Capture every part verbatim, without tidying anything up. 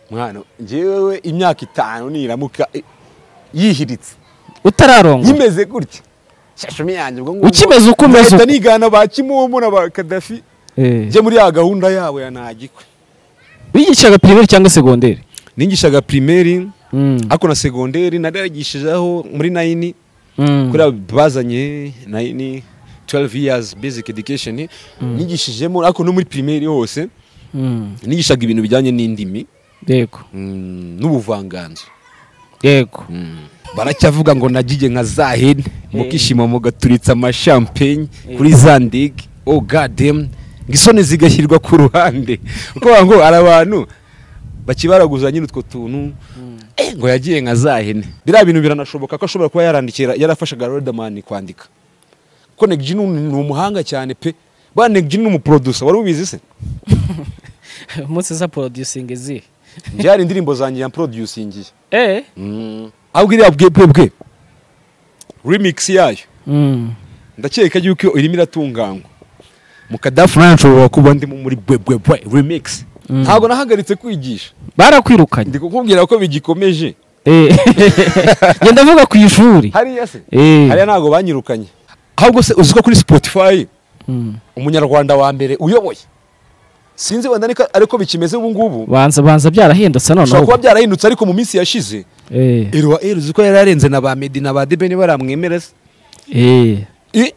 mwana njewe imyaka itanu niramuka yihiritse utararongo yimeze gutya shashumi yanjye ubwo ngo ukimeze ukomeza uko nigana ba Kimomo na ba Kadafi eh je muri ya gahunda yabo ya nagikwe wigishaga primaire cyangwa secondaire ningishaga primaire mm. ako na secondaire naragishijeho muri nine mm. kuri bazanye nine twelve years basic education mm. nigishijemo ako no muri primaire hose mm. nigishaga ibintu bijyanye n'indimi yego mm, n'ubuvanganzo yego mm. baracyavuga ngo nagiye nka zahene mukishima mu gaturitsa ama champagne kuri zandig oh god damn ngisone zigashyirwa ku ruhande uko ngo ari abantu bakibaraguza nyine utwo tuntu mm. eh ngo yagiye nka zahene bira bintu biranashoboka ko ashobora kuba yarandikira yarafashaga Rodman kwandika ko Negji ni umuhanga cyane pe ba Negji ni umuproducer wari ubizi se umunsi za producing izi njyari indirimbo zanjye ya producing eh mm. Abwiriya bwe bwe bwe remix yayo mm. ndakeka yuko irimo iratungangwa mu Kadafi nanshobora kuba ndi muri bwe bwe bwe remix mm. ntago nahagaritse kwigisha barakwirukanye ndi kukubwira ko bigikomeje eh ngenda vuga ku ishuri hari yase eh hari nago banyirukanye ahubwo se uziko kuri Spotify mm. umunyarwanda wa mbere uyoboye sinzi wenda nika ariko bikimeze ubu ngubu banza banza byarahindutse none uko kuba byarahindutse ariko mu minsi yashize eh erwa er uziko yararenze na ba Medina ba Debeni baramwemera se eh eh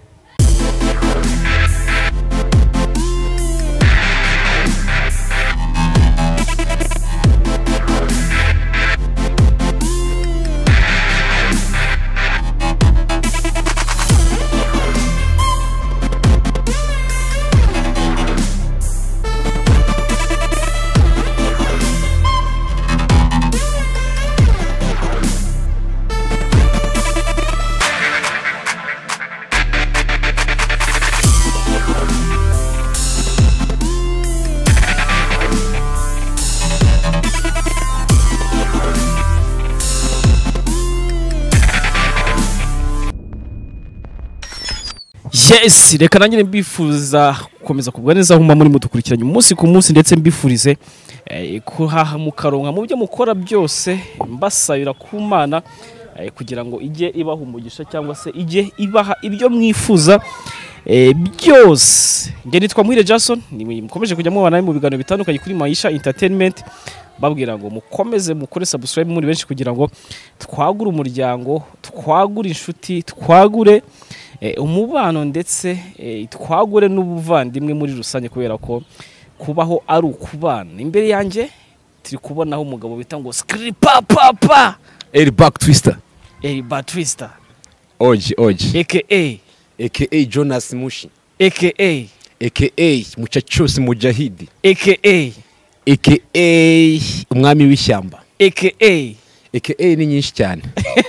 yes reka nanjye mbifuza gukomeza kubwa neza aho muri mudukurikiranye umunsi ku munsi ndetse mbifurize eh, kuhaha mukaronka mu byo mukora byose mbasabira ku Mana eh, kugira ngo ijye ibaha umugisha cyangwa se ijye ibaha ibyo mwifuza eh, byose. Nge nitwa Muhire Jason ni mukomeje kujya mubana mu biganiro bitandukanye kuri Maisha Entertainment babwira ngo mukomeze mukore subscribe muri benshi kugira ngo twagure umuryango twagure inshuti twagure Eh, umubano ndetse eh, twagure n'ubuvandimwe muri rusange kubera ko kubaho ari ukubana. Imbere yanjye turi kubonaho umugabo bita ngo Skripa papa Eri Back Twister Eri Back Twister Oji Oji aka aka Jonas Mushi aka aka Muchachos Mujahidi aka aka umwami w'ishyamba aka aka ni nyinshi cyane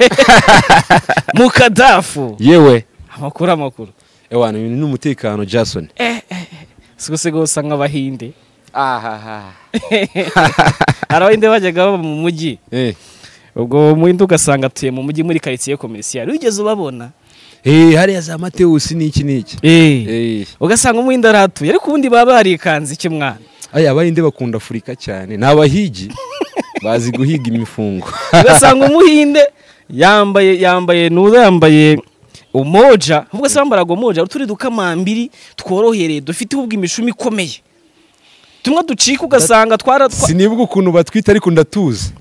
mu Kadafu yewe amakuru amakuru ewana ibintu n'umutekano Jason eh eh sigose gosa nk'abahinde aha arabinde bajyaga baba mu mujyi eh ubwo muhindu ugasanga tuye mu mujyi muri quartier commercial wigeze ubabona eh hari za Mateus niki niki eh eh ugasanga umuhindu aratuye ariko ubundi baba barikanze iki mwana aya abahinde bakunda Afurika cyane nabahigi bazi guhiga imifungo ugasanga umuhinde yambaye yambaye nuza yambaye umoja ubwo sambarago moja uturi dukamambiri tworohereye dufite ubwo imishumi ikomeye tumwe ducika ugasanga twara sinibuka ukuntu batwita ariko ndatuza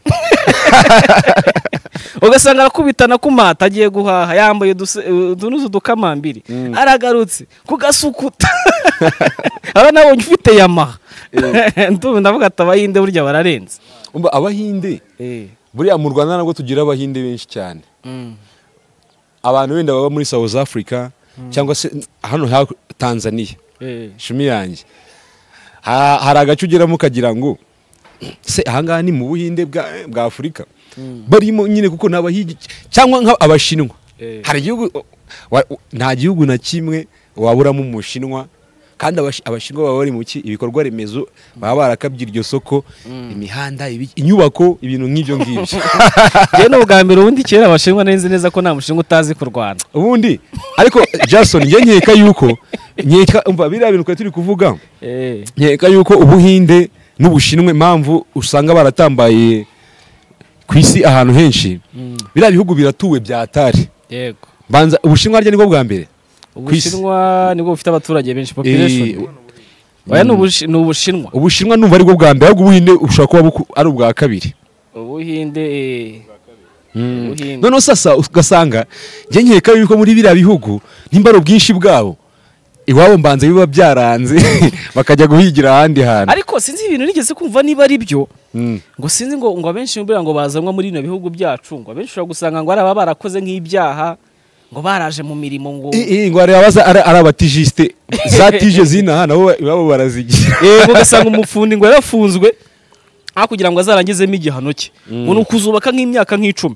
ugasanga akubitana kumata agiye guhaha yambaye dunuzu dukamambiri mm. aragarutse kugasukuta aba nabonye ufite yama ntumwe ndavuga atabayinde burya bararenze umba abahinde eh buriya mu Rwanda nabwo tugira abahinde benshi cyane mm. abantu wenda baba muri South Africa mm. cyangwa se hano ha Tanzania eh shumi yanjye hari agacugeramo kagira ngo se ahanga ni mu Buhinde bwa bwa Afrika mm. barimo nyine kuko nabahigi cyangwa nka abashinwa eh. hari igihugu nta gihugu na kimwe waburamo umushinwa kandi abashinwa baba bari mu ki ibikorwa remezo baba barakabye iryo soko mm. imihanda inyubako ibintu nk'ibyo ngibyo je no bwambere ubundi kera abashinwa nenze neza ko nta mushinwa utazi kurwana ubundi ariko Jason nge nkeka yuko nkeka umva biriya bintu turi kuvuga eh nkeka yuko Ubuhinde n'Ubushinwa impamvu usanga baratambaye ku isi ahantu henshi biriya bihugu biratuwe byatari yego banza Ubushinwa arya nibwo bwa mbere Ubushinwa nibwo bufite abaturage benshi population oya ni Ubushinwa Ubushinwa numva aribwo bwa mbere ahubwo Ubuhinde ushobora kuba ari ubwa kabiri Ubuhinde none sasa ugasanga njye nkeka yuko muri biriya bihugu nimba ari ubwinshi bwabo iwabo mbanze biba byaranze bakajya guhigira ahandi hantu ariko sinzi ibintu nigeze kumva niba ari byo ngo sinzi ngo ngo abenshi mbira ngo bazanwa muri bino bihugu byacu ngo abenshi ushobora gusanga ngo ari aba barakoze nk'ibyaha ngo baraje mu mirimo ngo eh ngo ari abaza ari abatijiste za tije zina nabo babo barazigira eh ugasanga umufundi ngo yarafunzwe a kugira ngo azarangizemo igihano cye ngo nukuzubaka nk'imyaka nk'icumi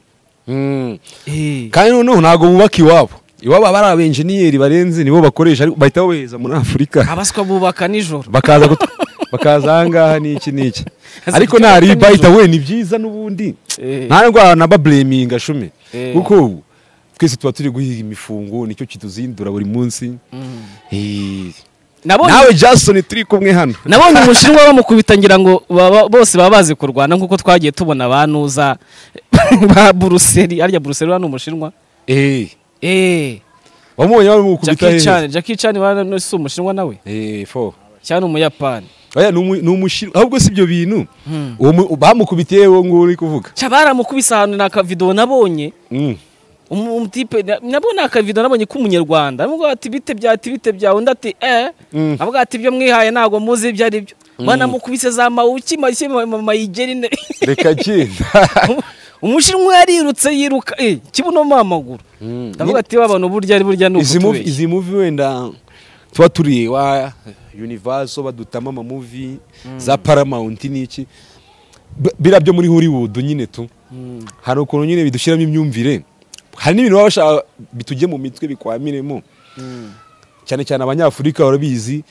eh kandi noneho ntago bubaka iwabo iwabo abari abenjeniyeri barenze nibo bakoresha bahita boheza muri Afrika abaswa bubaka nijoro bakaza bakaza ahangaha niki niki ariko ntari bahita we ni byiza n'ubundi nta ngo na bableminga shume kuko twese tuba turi guhiga imifungo nicyo kituzindura buri munsi eh nawe Jason turi kumwe hano nabonye Umushinwa bamukubita ngira ngo bose baba bazi kurwana nkuko twagiye tubona banuza ba Brussels arya Brussels hano Umushinwa eh eh wamubonye bamukubita Jackie Chan Jackie Chan wana si Umushinwa nawe eh fo cyane Umuyapani oya ni Umushinwa ahubwo si byo bintu uwo bamukubitiye wo ngo uri kuvuga cyabara mukubisa hano na ka video nabonye umutipe nabona aka video nabonye ko umunyarwanda nubwo ati bite byati bite byawe ndati eh avuga ati byo mwihaye nago muzi ibyo ari byo bana mukubise za mawuki mayigeri reka genda Umushinwa yarirutse yiruka eh kibuno mamaguru ndavuga ati abantu burya ari burya nuko izi movie izi movie wenda tuba turi wa Universal badutama ama movie za Paramount niki birabyo muri Hollywood nyine tu hari ukuntu nyine bidushiramo imyumvire hari n'ibintu babasha bitujye mu mitwe bikwamiremo cyane cyane abanyafurika barabizi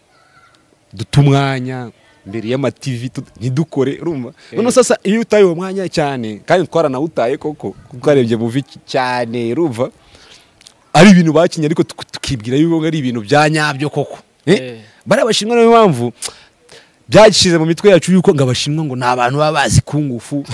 dutumwanya mbere y'ama T V ntidukore urumva none sasa iyo utaye uwo mwanya cyane kandi twaranawutaye koko twarebye mu viki cyane urumva ari ibintu bakinye ariko tukibwira yuko ari ibintu byanyabyo koko eh bari abashinwa no mpamvu byagishize mu mitwe yacu yuko ngabashinwa ngo nabantu babazi kungufu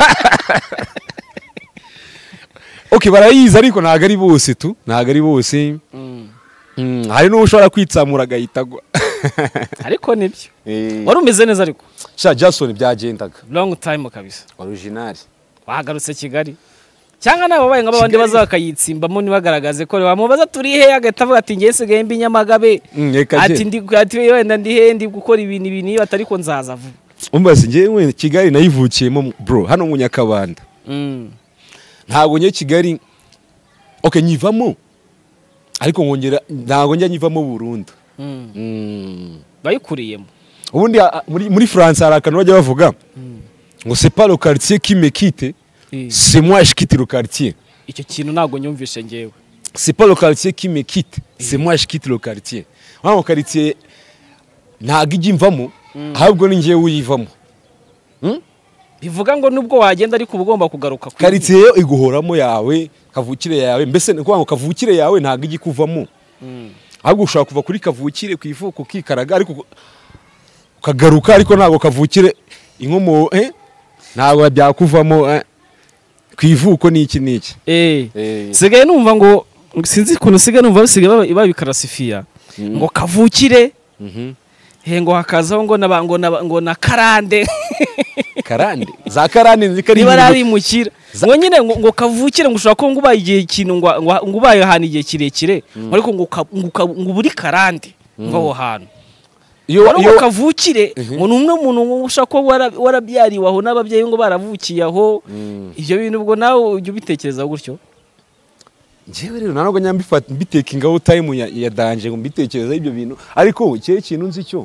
okay barayiza ariko ntago ari bose tu ntago ari bose mm hari no ushobora kwitsamura gahitagwa ariko nibyo wari umeze neza ariko sha Jason byagendaga long time kabisa original wagarutse Kigali cyangwa nabo baye ngabandi bazakayitsimbamo nibagaragaze ko bamubaza turi he agatavuga ati ngese gembe Nyamagabe ati ndi ati wenda ndi he ndi gukora ibintu ibintu batari ko nzaza vuba umbaze ngewe Kigali nayivukiyemo bro hano mu Nyakabanda mm ntago nye Kigali okay nyivamo ariko ngongera ntago njya nyivamo burundu mm bayikuriyemo ubundi muri muri France hari akantu bajya bavuga ngo c'est pas le quartier qui me quitte c'est moi je quitte le quartier icyo kintu nago nyumvishe ngewe c'est pas le quartier qui me quitte c'est moi je quitte le quartier wa quartier ntago ijimvamo ahubwo ni ngewe uyivamo bivuga ngo nubwo wagenda ariko ubugomba kugaruka ku quartier yo iguhoramo yawe kavukire yawe mbese ni ngo kavukire yawe ntago igikuvamo ahubwo ushaka kuva kuri kavukire ku ivuko kikaraga ariko ukagaruka ariko ntago kavukire inkomo eh ntago byakuvamo eh? ku ivuko niki niki eh eh sigaye numva ngo sinzi kuntu sigaye numva bisigaye babikarasifiya ngo kavukire mhm he ngo hakazaho ngo nabango ngo na karande karande za karande nzikari barabimukira ngo nyine ngo kavukire ngo ushaka ko ngo ubaye igihe kintu ngo ngo ubaye hano igihe kirekire ariko ngo ngo buri karande ngo aho hano iyo iyo kavukire ngo numwe muntu ushaka ko warabyariwe aho n'ababyeyi ngo baravukiye aho ibyo bintu ubwo nawe ujye ubitekereza gutyo jewe rero nanago nyambifata mbitekinga aho time ya danje ngo mbitekereza ibyo bintu ariko cye kintu nzi cyo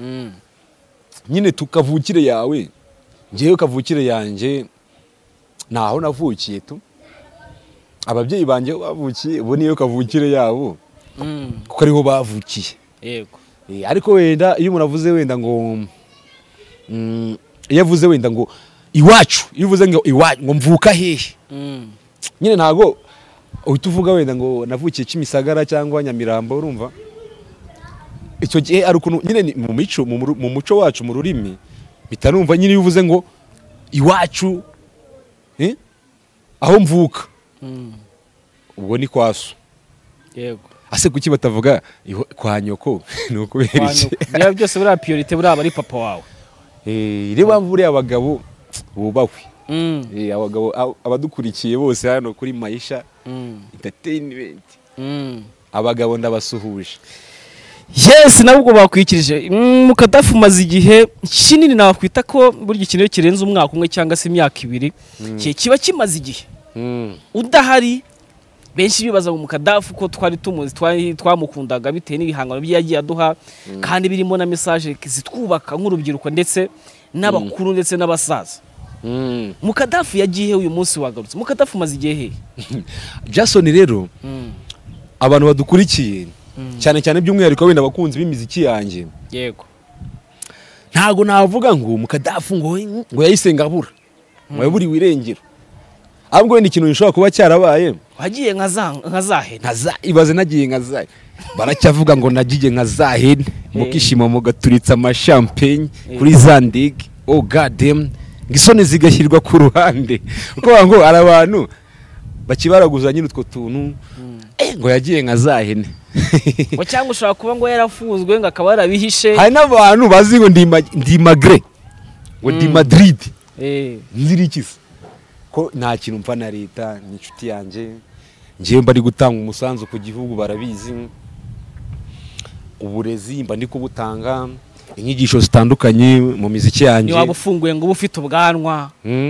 nyine tukavukire yawe ngewe kavukire yanje naho navukiye tu ababyeyi banje bavukiye bo niyo kavukire yabo kuko ariho bavukiye yego ariko wenda iyo umuntu avuze wenda ngo mm yavuze wenda ngo iwacu iyo uvuze ngo iwacu ngo mvuka hehe nyine ntago uhita uvuga wenda ngo navukiye Kimisagara cyangwa Nyamirambo urumva icyo gihe ari ukuntu nyine mu mico mu muco wacu mu rurimi mpita numva nyine uvuze ngo iwacu eh aho mvuka ubwo ni kwaso yego ase kuki batavuga kwa nyoko nuko berike niba byose buri priority buri abari papa wawe eh reba buri abagabo bubahwe eh abagabo abadukurikiye bose hano kuri Maisha entertainment abagabo ndabasuhuje. Yes, nabwo bakwikirije Mukadafu maze igihe kinini nakwita ko buryo kinero kirenze umwaka umwe cyangwa se imyaka ibiri kiye kiba kimaze igihe udahari. Benshi bibaza mu Mukadafu ko twari tumuzi twamukundaga bitewe n'ibihangano bye yagiye aduha kandi birimo na message zitwubaka nk'urubyiruko ndetse n'abakuru ndetse n'abasaza. Mukadafu yagiye uyu munsi wagarutse. Mukadafu maze igihe he? Jason rero abantu badukurikiye cyane cyane by'umwihariko wenda abakunzi b'imiziki yanjye yego ntago navuga ngo Mukadafu ngo ngo yayisenga bura ngo yaburi wirengero ahubwo ni ikintu gishobora kuba cyarabaye wagiye nka za nka zahe nkaza ibaze nagiye nka zahe baracyavuga ngo nagiye nka zahe mukishima mugaturitsa ama champagne kuri Zandig. Oh god damn ngisone zigashyirwa ku ruhande uko ngo ari abantu bakibaraguza nyine utwo tuntu ngo yagiye nka zahene ngo cyangwa ushaka kuba ngo yarafuzwe ngo akaba yarabihishe. Hari n'abantu bazi ngo ndi ndi Magre ngo ndi Madrid eh nzirikiza ko nta kintu mfa na leta n'inshuti yanjye ngiye mba ari gutanga umusanzu ku gihugu barabizi uburezi mba ndi kubutanga inyigisho zitandukanye mu miziki yanjye. Ni wabufunguye ngo bufite ubwanwa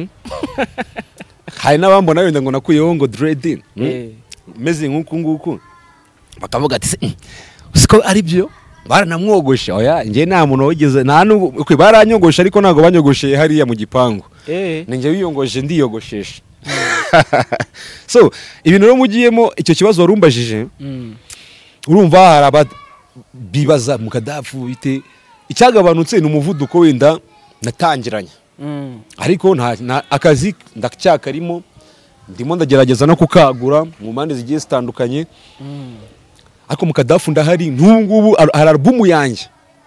hari n'abambona wenda ngo nakuyeho ngo dread meze nk'uku nguku bakavuga ati siko ari byo baranamwogoshe. Oya ngiye nta muntu wigeze nta n'uko baranyogoshe ariko ntago banyogoshe hariya mu gipangu eh ninjye wiyongoje ndiyogoshesha. So ibintu rero mugiyemo icyo kibazo warumbajije urumva haraba bibaza Mukadafu bite icyagabanutse n'umuvuduko wenda natangiranye ariko nta akazi ndacyakarimo ndimo ndagerageza no kukagura mu mpande zigiye zitandukanye ariko Mukadafu ndahari n'ubungubu hari album yanjye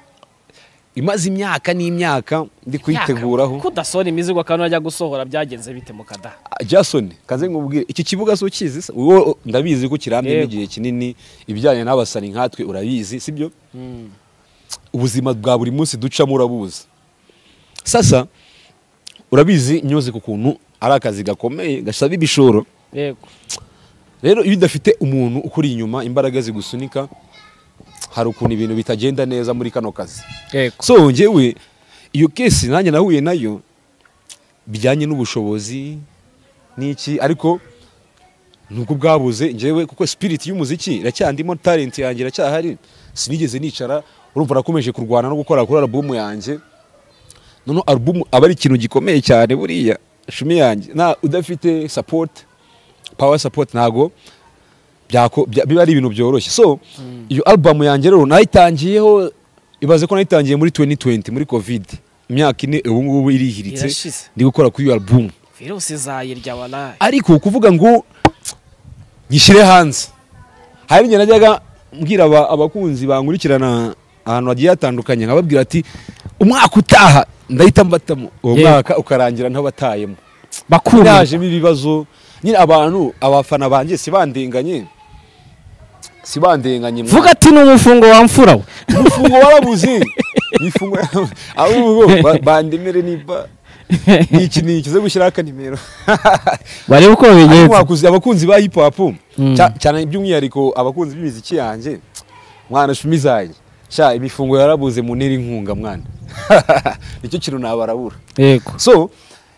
imaze imyaka n'imyaka ndi kwiteguraho ko dasone imizigo kandi ajya gusohora byagenze bite Mukada. Jason kaze ngubwire iki kibuga so kizi wowe ndabizi ko kirambye n'igihe kinini ibijyanye n'abasani nkatwe urabizi sibyo ubuzima bwa buri munsi ducamo urabuza sasa urabizi nyoze ku kuntu ari akazi gakomeye gasaba ibishoro yego rero iyo udafite umuntu ukuri inyuma imbaraga zigusunika hari ukuntu ibintu bitagenda neza muri kano kazi yego. So ngewe iyo kesi nanjye nahuye nayo bijyanye n'ubushobozi niki ariko nuko bwabuze ngewe kuko spirit y'umuziki iracyandimo talent yanjye iracyahari sinigeze nicara urumva rakomeje kurwana no gukora kuri album yanjye none album aba ari ikintu gikomeye cyane buriya shumi yanjye na udafite support power support nago byako biba ari ibintu byoroshye. So iyo album yanjye rero nayitangiyeho ibaze ko nayitangiye muri twenty twenty muri covid imyaka ine ubu ngubu irihiritse ndi gukora kuri iyo album virus zayirya wala ariko kuvuga ngo nyishire hanze hari njye najyaga mbwira abakunzi bankurikirana ahantu hagiye hatandukanye nkababwira ati umwaka utaha ndahita mbatamo uwo mwaka ukarangira ntabatayemo bakuraje ibibazo nyine abantu abafana banje sibandenganye sibandenganye vuga ati n'umufungo wamfura we umufungo warabuze nifungo ahubwo bandemere niba niki niki zo gushyira akanimero bari uko bigenze mwakuzi abakunzi ba hip hop cyane by'umwihariko abakunzi b'imiziki yanjye mwana shumizaye sha imifungo yarabuze mu ntera inkunga mwana nicyo kintu nabarabura yego. So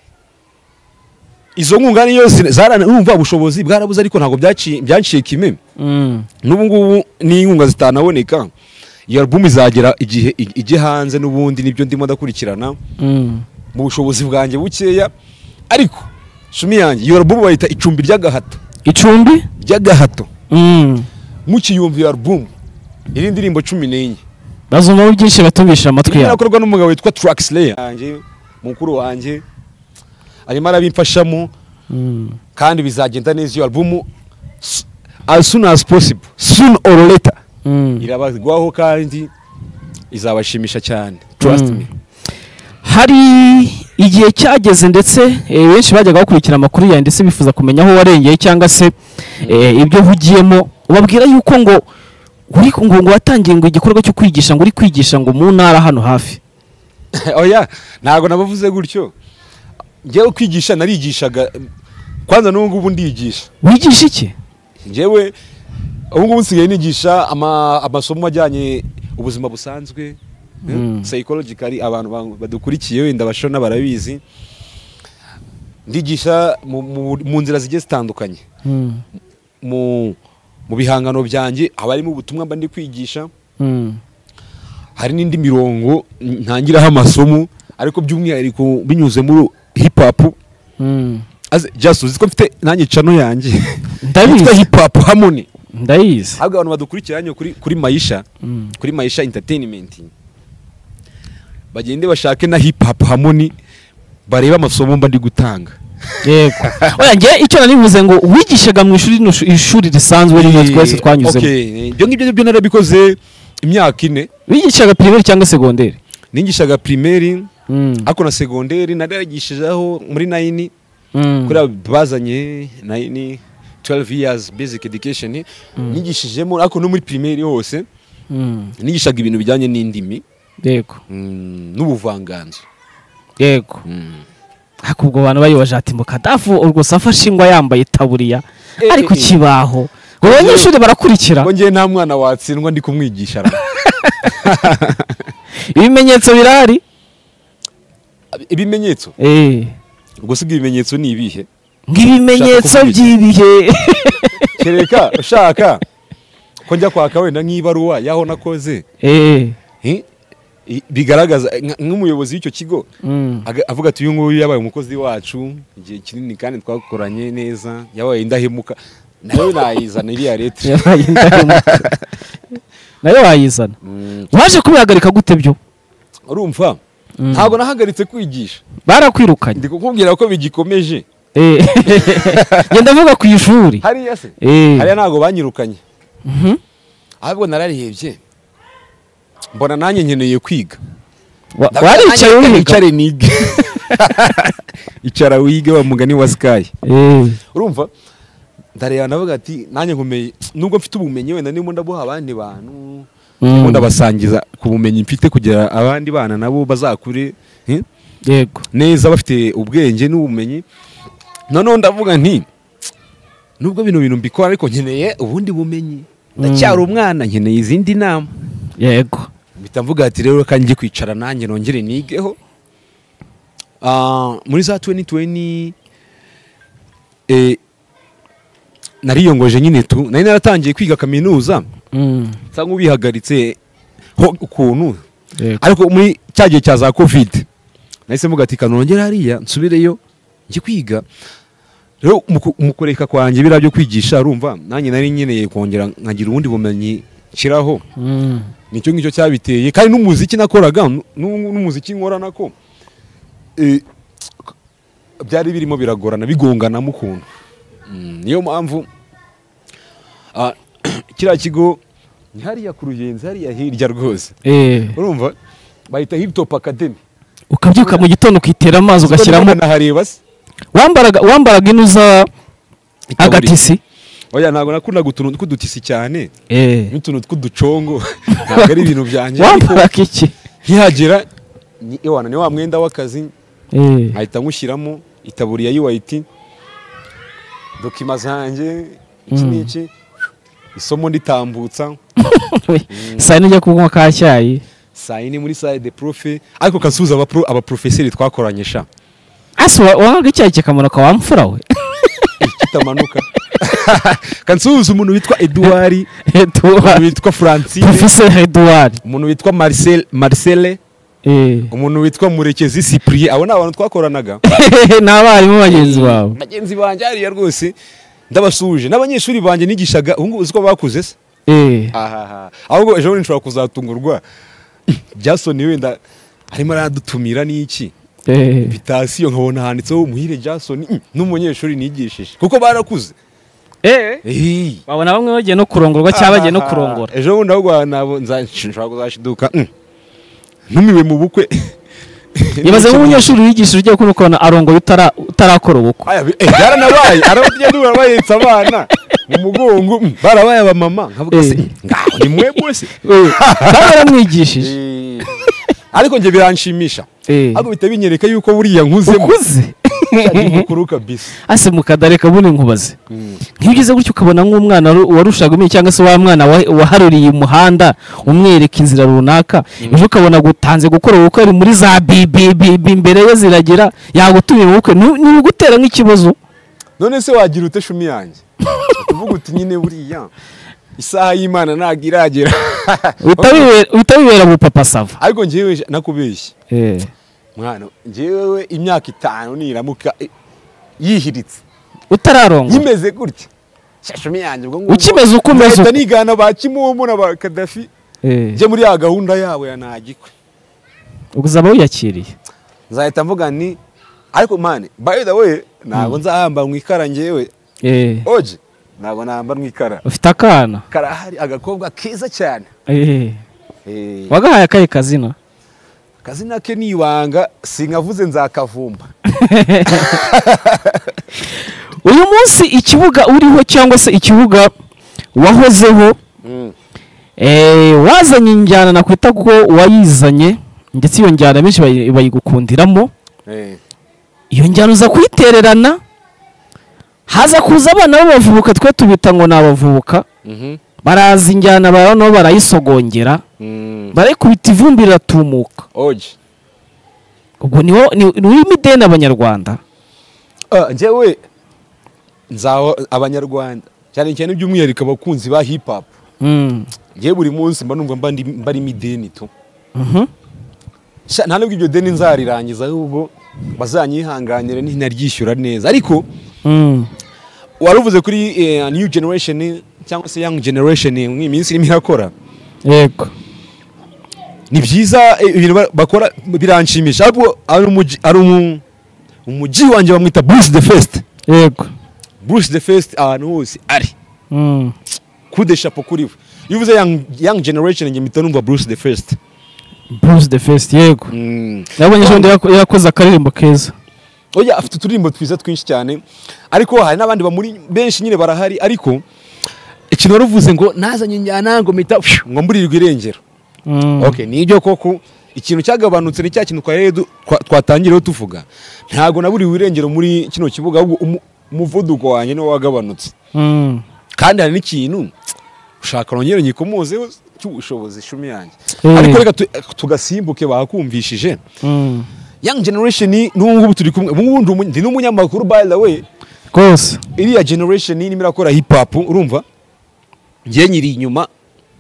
izo nkunga niyo zaranumva ubushobozi bwarabuze ariko ntago byaci byanciye kime n'ubu ngubu ni inkunga zitanaboneka iyo album izagera igihe ije hanze n'ubundi nibyo ndimo ndakurikirana mu bushobozi bwanjye bukeya ariko shumi yanjye iyo album bayita icumbi ry'agahato icumbi ry'agahato mukiyumva iyo album iri ndirimbo cumi n'enye bazuma byinshi batumvisha amatwi yawe akorwa n'umugabo witwa Traxler yanjye mukuru wanjye arimo arabimfashamo kandi bizagenda neza iyo album as soon as possible soon or later irabagwaho kandi izabashimisha cyane trust me. hari igihe cyageze ndetse eh, benshi bajyaga bakurikira amakuru yawe ndetse bifuza kumenya aho warengeye cyangwa se eh, ibyo hugiyemo ubabwira yuko ngo uri ngo ngo watangiye ngo igikorwa cyo kwigisha ngo uri kwigisha ngo mu ntara hano hafi. Oya ntago nabavuze gutyo, njyewe kwigisha narigishaga kwanza n'ubu ngubu ndigisha. Wigisha iki? Njyewe ubu ngubu nsigaye nigisha ama amasomo ajyanye ubuzima busanzwe, mm. psychologically abantu badukurikiye wenda bashona barabizi. Ndigisha mu, mu, mu nzira zigiye zitandukanye, mm. mu mu bihangano byanjye abarimo ubutumwa mba ndi kwigisha, mm. hari n'indi mirongo ntangiraho amasomo ariko by'umwihariko binyuze muri hip hop, mm. aze just uziko mfite nanjye channel yanjye ndabitwa hip hop harmony ndayizi. Ahubwo abantu badukurikiranye kuri kuri Maisha, mm. kuri Maisha Entertainment bagende bashake na hip hop harmony bareba amasomo mba ndi gutanga. Yego. Oya nge icyo nanivuze ngo wigishaga mu ishuri ishuri risanzwe rimwe twese twanyuzemo. Okay, byo ngibyo byo narabikoze imyaka ine. Wigishaga primaire cyangwa secondaire? Ningishaga primaire, mm. ako na secondaire naragishijeho muri nine, mm. kuri bazanye nine twelve years basic education, mm. nigishijemo ako no muri primaire hose, mm. nigishaga ibintu bijyanye n'indimi. Yego. Mm, n'ubuvanganzo. Yego. Mm. Akubwo bantu bayiwaje ati mu Kadafu urwo safa shingwa yambaye taburiya e, ariko e, kibaho ngo abanyeshuri barakurikira ngo ngiye nta mwana watsindwa ndi kumwigisha. Ibimenyetso birari? Ibimenyetso eh ubwo siga ibimenyetso ni ibihe? Ngibimenyetso by'ibihe kereka ushaka ko njya kwaka wenda nk'ibaruwa yaho nakoze eh bigaragaza nk'umuyobozi w'icyo kigo, mm. avuga ati uyu nguyu yabaye umukozi wacu igihe kinini kandi twakoranye neza, yabaye indahemuka, nayo nayizana iriya leta yabaye indahemuka nayo wayizana. mm. Waje kubihagarika gute byo? Urumva, mm. ntabwo nahagaritse kwigisha, barakwirukanye. Ndi kukubwira ko bigikomeje. eh Ngenda vuga ku ishuri hariya se, eh hariya ntago banyirukanye. mhm ahubwo nararihebye mbona nanjye nkeneye kwiga. Waricaye wicare nige icara wige wa mugani wa Sky. eh Urumva, ndareba navuga ati nanjye nkomeye nubwo mfite ubumenyi wenda ndimo ndabuha abandi bantu, ndimo ndabasangiza ku bumenyi mfite kugira abandi bana nabo bazakure yego neza bafite ubwenge n'ubumenyi. None ndavuga nti nubwo bino bintu mbikora ariko nkeneye ubundi bumenyi, ndacyari umwana nkeneye izindi nama. Yego. Bita mvuga ati rero kanjye kwicara nanjye nongere nigeho. Ah uh, muri za twenty twenty eh nariyongoje nyine tu nari naratangiye kwiga kaminuza, mm. cyangwa ubihagaritse ho ukuntu. Ariko muri cyagiye cya za covid nahise mvuga ati kanongera hariya nsubireyo ngi kwiga. Rero umukoreka kwanje bira byo kwigisha, urumva nanjye nari nkeneye kongera nkagira ubundi bumenyi kiraho. mm. Nicyo ngicyo cyabiteye, kandi n'umuziki nakoraga n'umuziki nkora nako eh byari birimo biragorana bigongana mu kuntu. mm. Niyo mpamvu ah kira kigo ni hariya ku Ruyenzi hariya hirya rwose. eh Urumva bayita Hilltop Academy. Ukabyuka mu gitondo ukitera amazi ugashyiramo na hareba se wambaraga wambaraga inuza agatisi. Oya ntago nakundaga utuntu tw'udutisi cyane, eh n'utuntu tw'uducongo ntago ari ibintu byanje. Wambaraga iki? Nkihagera ni ewana ni wa mwenda w'akazi, eh ahita nkushyiramo itaburiya y'uwayiti, dokima zanjye iki Mm. n'iki, isomo nditambutsa. Saa nijya kunywa ka cyayi, saa yine muri salle de profe, ariko kansuza aba pro aba professeur twakoranye sha. Aso wanga icyayi kikamanuka wamfura we. Kitamanuka. Kansuza umuntu witwa Edouard, Edouard witwa Francine, Professeur Edouard, umuntu witwa Marcel Marcelle, eh umuntu witwa Murekezi Cyprien. Abo n'abantu twakoranaga n'abarimu bagenzi bawe. Bagenzi banje ari rwose ndabasuje n'abanyeshuri banje nigishaga ubu uziko bakuze se. eh aha ahubwo ejo nshobora kuzatungurwa Jason wenda arimo aradutumira n'iki eh invitation nkabona handitseho Muhire Jason n'umunyeshuri nigishije kuko barakuze. eh eh babona bamwe bagiye no kurongorwa cyangwa bagiye no kurongora. Ejo bundi ahubwo nabo nzashobora kuzashiduka ntumiwe mu bukwe ibaze nk'umunyeshuri wigishije ugiye kumukona arongo utara utarakora ubukwe aya eh yaranabaye arabye ndura bayitsa abana mu mugongo barabaye aba mama nkavuga se ngaho ni mwebwe se baramwigishije ariko nge biranshimisha ahubwo bita binyereka yuko buriya nkuzemo ukuze mukuru kabisa ase mukadareka bune nkubaze nk'ibyize gutyo ukabona nk'umwana warushaga umwe cyangwa se wa mwana waharuriye umuhanda umwereka inzira runaka ejo ukabona gutanze gukora ubukwe ari muri za bibi imbere ye ziragira yagutumye ubukwe ni gutera nk'ikibazo none se wagira ute shumi yanjye uvuga uti nyine buriya isaha y'Imana nagiragera utabibera mu papa sava ariko ngiye nakubeshye eh mwana ngiyewe imyaka itanu niramuka yihiritse utararongo yimeze gutya shashumi yanjye ubwo ngo ukimeze ukomeza utanigana ba Kimumu na ba Kadafi eh je muri ya gahunda yabo ya nagikwe ubuzaba uyakiriye nzahita mvuga ni ariko mane by the way nago nzahamba mwikara ngewe eh oje nago namba mwikara ufite akana karahari agakobwa keza cyane eh eh wagahaye akaye kazina kazina ke niwanga sinkavuze nzakavumba uyu munsi ikibuga uriho cyangwa se ikibuga wahozeho mm. eh wazanye injyana nakwita ko wayizanye ndetse iyo njyana benshi bayigukundiramo eh iyo njyana uza kuyitererana haza kuza abana b'abavubuka twe tubita ngo nabavubuka mhm barazi injyana barano barayisogongera mm. barayikubita ivumbi riratumuka oje ubwo niho ni imideni abanyarwanda ah njewe nzaho abanyarwanda cyane cyane by'umwihariko abakunzi ba hip hop mm. ngiye buri munsi mba numva mba mbari mideni to mhm nta nubwo ibyo deni nzarirangiza ahubwo bazanyihanganira ntinaryishyura neza ariko mm. waruvuze kuri uh, new generation cyangwa se young generation nk'iminsi irimo irakora yego ni byiza ibintu bakora biranshimisha ahubwo ari umuji ari umuji wanje bamwita Bruce the First yego Bruce the First ahantu hose ari mm. kude chapeau kuri we yuvuze young young generation nge mpita numva Bruce the First Bruce the First yego mm. nabonye jonde yakoze akaririmbo keza oya afite uturimbo twiza twinshi cyane ariko hari nabandi bamuri benshi nyine barahari ariko ikintu waruvuze ngo nazanye injyana ngo mita ngo mburirwe irengero mm. okay nijyo koko ikintu cyagabanutse ni cya kintu kwa redo twatangireho tuvuga ntago naburiwe irengero muri kino kibuga ahubwo umuvuduko wanye no wagabanutse mm. kandi hari n'ikintu ushaka rongero nyikomozeho cy'ubushobozi shumi yanjye mm. ariko reka tugasimbuke bakumvishije mm. young generation n'ubu turi kumwe ubundi ndi n'umunyamakuru by the way kose iriya generation ni mirakora hip hop urumva ngiye nyiri inyuma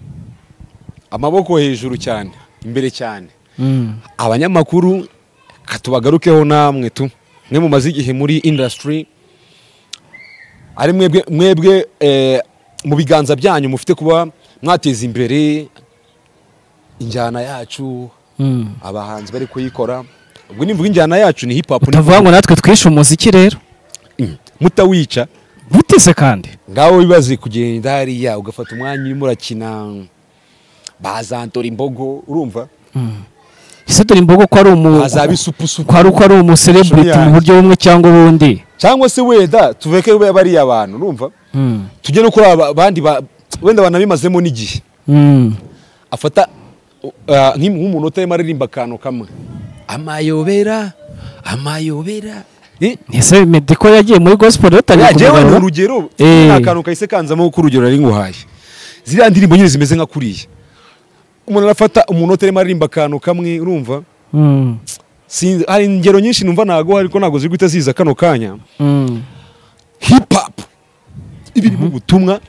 amaboko hejuru cyane imbere cyane mm. abanyamakuru katubagarukeho namwe tu mwe mu mazigihe muri industry ari mwebwe mwebwe eh, mu biganza byanyu mufite kuba mwateza imbere injyana yacu mm. abahanzi bari kuyikora ubwo nimvuga injyana yacu ni hip hop utavuga ngo natwe twishe umuziki rero mm. mutawica butese kandi ngaho bibaze kugenda hariya ugafata umwanya urimo urakina bazantora imbogo urumva mm. ise dore imbogo ko ari umu azabisupusupu ko ari ko ari umu celebrity mu buryo bumwe cyangwa ubundi cyangwa se weda tuveke bari abantu urumva mm. tujye no kuri abandi wenda banabimazemo n'igihe mm. afata uh, nk'umuntu utarimo aririmba akantu kamwe amayobera amayobera ese mediko yagiye muri gospel rotari kuvuga ngo urugero akantu kahise kanzamo ku rugero ari nguhaye ziriya ndirimbo nyine zimeze nka kuriya umuntu arafata umuntu utarimo aririmba akantu kamwe urumva mm. sinzi hari ingero nyinshi numva nago ariko nago ziri guhita ziza kano kanya mm. hip hop ibiri mu butumwa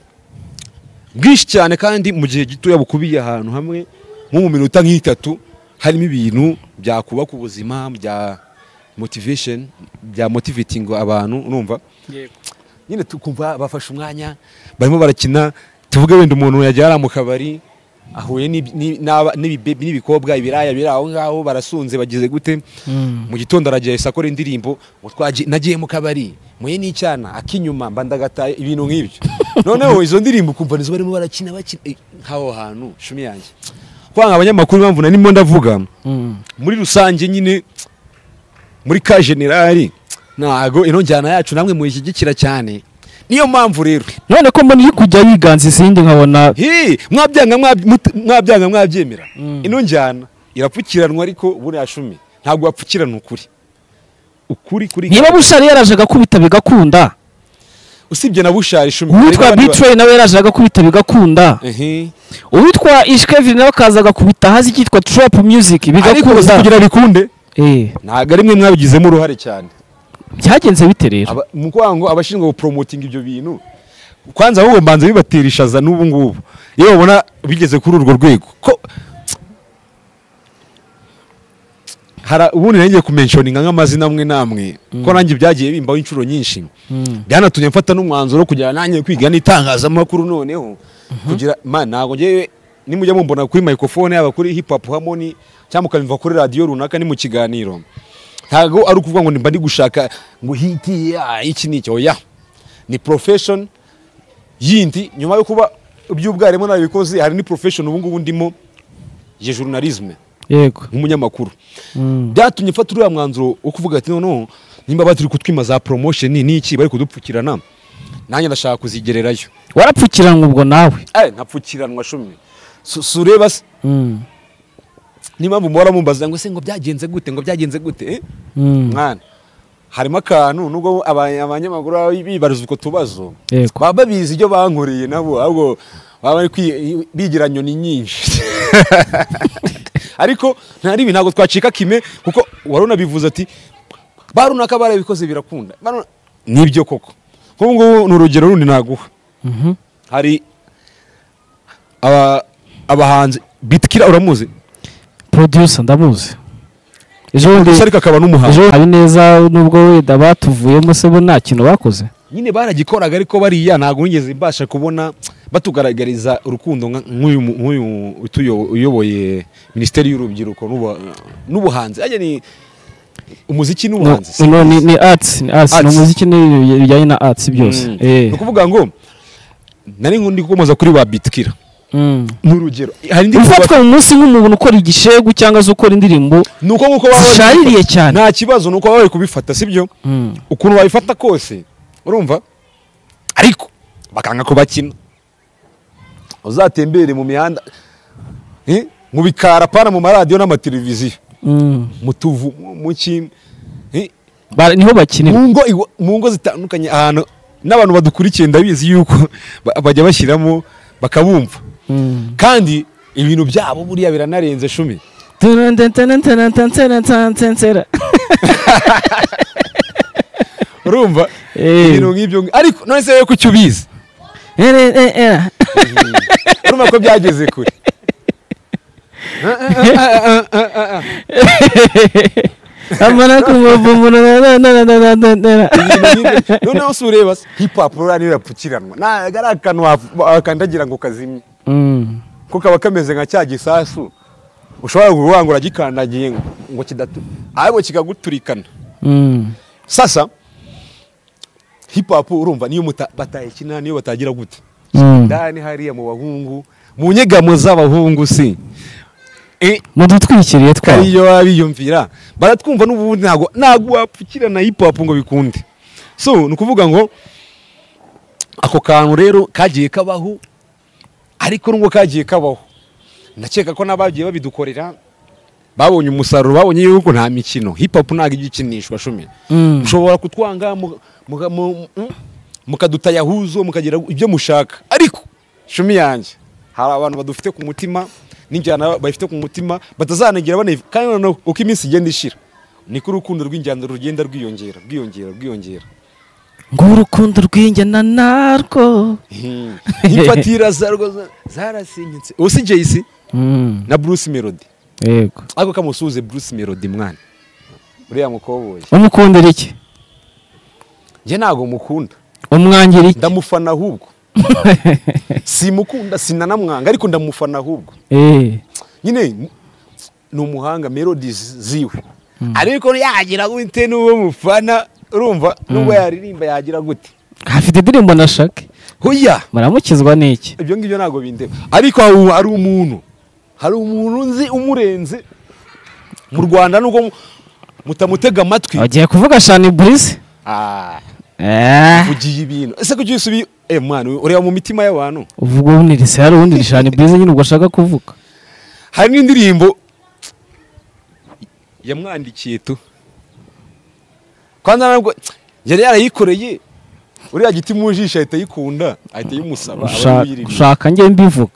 bwinshi cyane kandi mu gihe gito yabukubiye ahantu hamwe nko mu minota nk'itatu harimo ibintu byakubaka ubuzima bya motivation bya motivating abantu urumva yego nyine tukumva bafashe umwanya barimo barakina tuvuge wenda umuntu yajyara mu kabari ahuye n'ibikobwa ibiraya biraho ngaho barasunze bagize gute mm. mu gitondo aragiye sakora indirimbo twaje nagiye mu kabari muye n'icyana akinyuma mbandagataye ibintu nk'ibyo noneho izo ndirimbo kumva nizo barimo barakina bakina haho hantu shumi yanjye kwanga abanyamakuru impamvu nanimo ndavuga muri rusange nyine muri ka generali ntago ino njyana yacu namwe muyishyigikira cyane, niyo mpamvu rero none ko mbona iri kujya yiganza izindi nkabona mwabyanga mwabyanga mwabyemera ino njyana irapfukiranwa, ariko buriya Shumi ntabwo wapfukirana ukuri ukuri kuri niba Bushari yaraje agakubita bigakunda, usibye na Bushari Shumi uwitwa Betray nawe yaraje agakubita bigakunda, uwitwa Ishkevin nawe akaza agakubita hazi cyitwa trap music bigakunda, kugira bikunde eh ntago ari mwe mwabigizemo uruhare cyane. Byagenze bite rero mu kwango abashinzwe go promoting ibyo bintu kwanza ahubwo mbanze bibaterishaza n'ubu ngubu iyo babona bigeze kuri urwo rwego ko hara ubundi nangiye kumentioninga nk'amazina amwe namwe ko nanjye byagiye bimbaho inshuro nyinshi byanatumye mfata n'umwanzuro kugira nanjye kwiga n'itangazamakuru noneho kugira man nago ngiye nimujya mumbona kuri microphone yaba kuri hip hop harmony cyangwa ukabimva kuri radio runaka ni mu kiganiro, ntago ari ukuvuga ngo nimba ndi gushaka ngo hiti ya iki ni cyo ya ni profession yindi nyuma yo kuba iby'ubwarimo nabikoze hari ni profession ubu ngubu ndimo ya journalisme yego nk'umunyamakuru byatumye mfata uriya mwanzuro wo kuvuga ati no nimba batiri kutwima za promotion ni iki bari kudupfukirana nanjye ndashaka kuzigererayo. Warapfukiranwa ubwo nawe? Eh ntapfukiranwa Shumi sureba niba mubora mumbaza ngo se ngo byagenze gute ngo byagenze gute mwana harimo akantu nubwo abanyamakuru bibaruza uko tubazo baba bizi ibyo bankoreye nabo ahubwo baba bigira nyoni nyinshi ariko ntari ntago twacika kime kuko warona bivuze ati barunaka barabikoze birakunda nibyo koko nk'ubu ngubu n'urugero rundi naguha hari aba abahanzi Bitkira uramuzi producer ndamuzi ejo ndi ariko akaba n'umuhanzi ari neza nubwo weda batuvuyemo se bo nta kintu bakoze nyine baragikoraga ariko bariya ntago ngeze mbasha kubona batugaragariza urukundo nk'uyu nk'uyu uyoboye Minisiteri y'Urubyiruko n'Ubuhanzi ajya ni umuziki n'ubuhanzi no ni ni arts ni arts no muziki n'ibijyanye na arts byose eh no kuvuga ngo nari ngundi gukomoza kuri ba Bitkira n'urugero hari ndi ufatwa mu munsi nk'umuntu ukora igishegu cyangwa zo ukora indirimbo nuko nkuko bashayiriye cyane nta kibazo nuko bawe kubifata sibyo ukuntu babifata kose urumva ariko bakanga ko bakina uzatembere mu mihanda eh mu bikara pana mu maradiyo n'amateleviziyo mutuvu muki eh niho bakinira mu ngo mu ngo zitandukanye ahantu n'abantu badukurikiye ndabizi yuko bajya bashyiramo bakabumva kandi ibintu byabo buriya biranarenze Shumi urumva ibintu nk'ibyo ariko none se ko cyubizi urumva ko byageze kure amana kumuvumuna none usureba hip hop rani rapfukiranwa na garakano akandagira ngo kazimye ko kaba kameze nka cya gisasu ushobora guhangura gikandagiye ngo kidatu ahubwo kikaguturikana sasa hip hop urumva niyo bataye kinana niyo batagira gute ndani hariya mu bahungu mu nyegamo z'abahungu si eh mudutwikiriye twa iyo abiyumvira baratwumva n'ubundi ntago ntago wapfukirana hip hop ngo bikunde so nukuvuga ngo ako kantu rero kagiye kabaho ariko ngo kagiye kabaho ndakeka ko nabagiye babidukorera babonye umusaruro babonye yuko nta mikino hip hop ntago igikinishwa Shumi ushobora kutwanga mukaduta yahuzo mukagira ibyo mushaka ariko Shumi yanjye hari abantu badufite ku mutima n'injyana bayifite ku mutima batazanagira bane kandi noneho uko iminsi igenda ishira niko urukundo rw'injyana rugenda rwiyongera rwiyongera rwiyongera ngo urukundo rw'injyana narwo imfatira zarwo zarasinyitse usi Jayce na Bruce Melody yego ako kamusuze Bruce Melody mwana uriya mukoboye umukundira iki nje nago mukunda umwangira iki ndamufana ahubwo simukunda sinanamwanga ariko ndamufana ahubwo eh nyine ni umuhanga melodies ziwe ariko yagira gute n'uwo mufana urumva nubwo yaririmba yagira gute afite indirimbo nashaka hoya maramukizwa n'iki ibyo ngibyo nago bindeba ariko ari umuntu hari umuntu nzi umurenze mu Rwanda nubwo mutamutega amatwi. Agiye kuvuga Shani Breeze. Ah. Eh. Ugiye ibintu. Ese kugiye usubi eh mwana ureba mu mitima y'abantu. Uvuga ubundi se hari ubundi Shani Breeze nyine ubwo ashaka kuvuga. Hari n'indirimbo yamwandikiye tu. Kwanza nabwo yari yarayikoreye uriya giti mu jisho ahita yikunda ahita yimusaba abanyiririmbo. Ushaka nge mbivuga.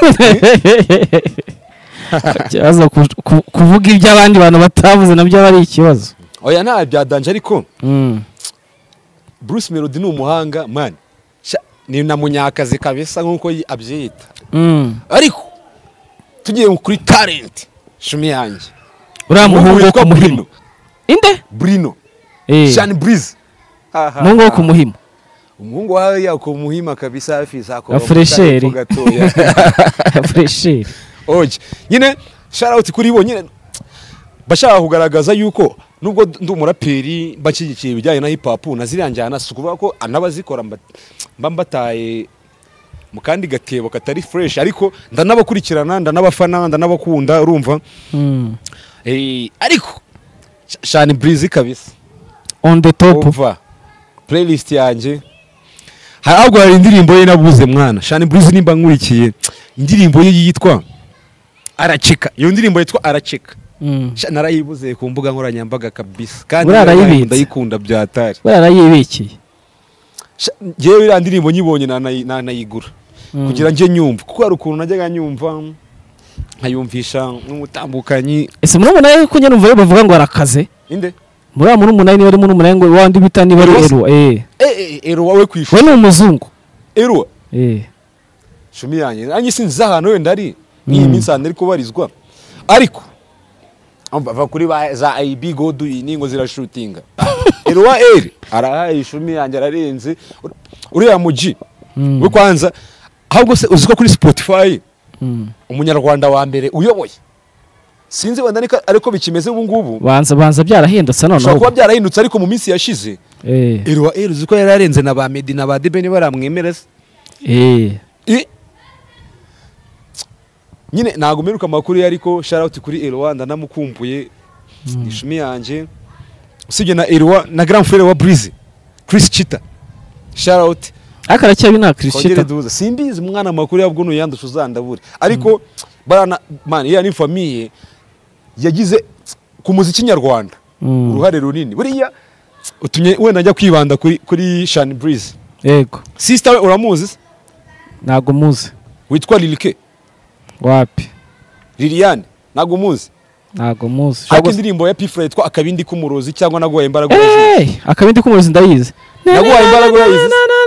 Cyaza kuvuga ibyo abandi bantu batavuze nabyo bari ikibazo. Oya nta bya danje ariko. Mm. Bruce Melody ni umuhanga man. Ni na munyakazi kabisa nkuko abyita. Mm. Ariko tugiye kuri talent shumi yanjye. Uriya muhungu ko muhimo. Inde? Brino. Eh. Shani Breeze. Mungu ko muhimo. Umuhungu wawe yako muhima kabisa hafi zako. Fresheri. Fresheri. Oje. Nyine shout out kuri bo nyine bashaka kugaragaza yuko nubwo ndi umuraperi bakigikiye bijyanye na hip hop naziranjyana sukuvuga ko anabazikora mba mbataye mu kandi gatebo katari fresh ariko ndanabakurikirana ndanabafana ndanabakunda urumva. Mm. Eh ariko Shani Breeze kabisa on the top over playlist yanjye ahubwo hari indirimbo ye nabuze mwana. Shani Breeze nimba nkurikiye indirimbo ye yitwa Araceka. Iyo ndirimbo yitwa Araceka. Mm. Narayibuze ku mbuga nkoranyambaga kabisa kandi ndayikunda byatari. Barayibikiye. Ngewe ira ndirimbo nyibonye na nayigura kugira nje nyumva kuko hari ukuntu najyaga nyumva nkayumvisha n'umutambukanyi. Ese muri umunani ko nyine umva bavuga ngo arakaze inde muri muri umunani bari muri umunani ngo wandi bita ni bari Ero. Eh eh Ero wawe kwishu we ni umuzungu. Ero eh shumi yanjye anyi sinzi ahantu wenda ari ni iminsi andi kubarizwa ariko amba kuri za I B Godu ningo zirashootinga. Ero wa eri arahaye shumi yanjye ararenze uriya muji. We kwanza ahubwo se uziko kuri Spotify umunyarwanda wa mbere uyoboye sinzi wenda ariko bikimeze ubu ngubu banza banza byarahindutse none uko byarahindutse ariko mu minsi yashize. Eh Ero wa eri uziko yararenze na ba Medi na ba Debeni baramwemereza. Eh nyine nago meruka makuru ariko shout out kuri Ero wa ndanamukumbuye ishumi yanjye usibye na Ero wa na grand frère wa Breeze Chris Chita shout out akara cyabi na Chris Chita simbizi mwana makuru yabwo no yandusha uzandabure ariko barana man ya ni famille yagize ku muziki nyarwanda uruhare runini buriya utumye wenda njya kwibanda kuri kuri Shani Breeze. Yego sister we uramuzi? Nago muzi. Witwa Lilike? Wapi? Liliane nago muzi? Nago muzi. Shaka indirimbo ya P-Fly yitwa Akabindi k'umurozi cyangwa naguhaye imbaraga urazizi? Eh Akabindi k'umurozi ndayizi. Naguhaye imbaraga urazizi?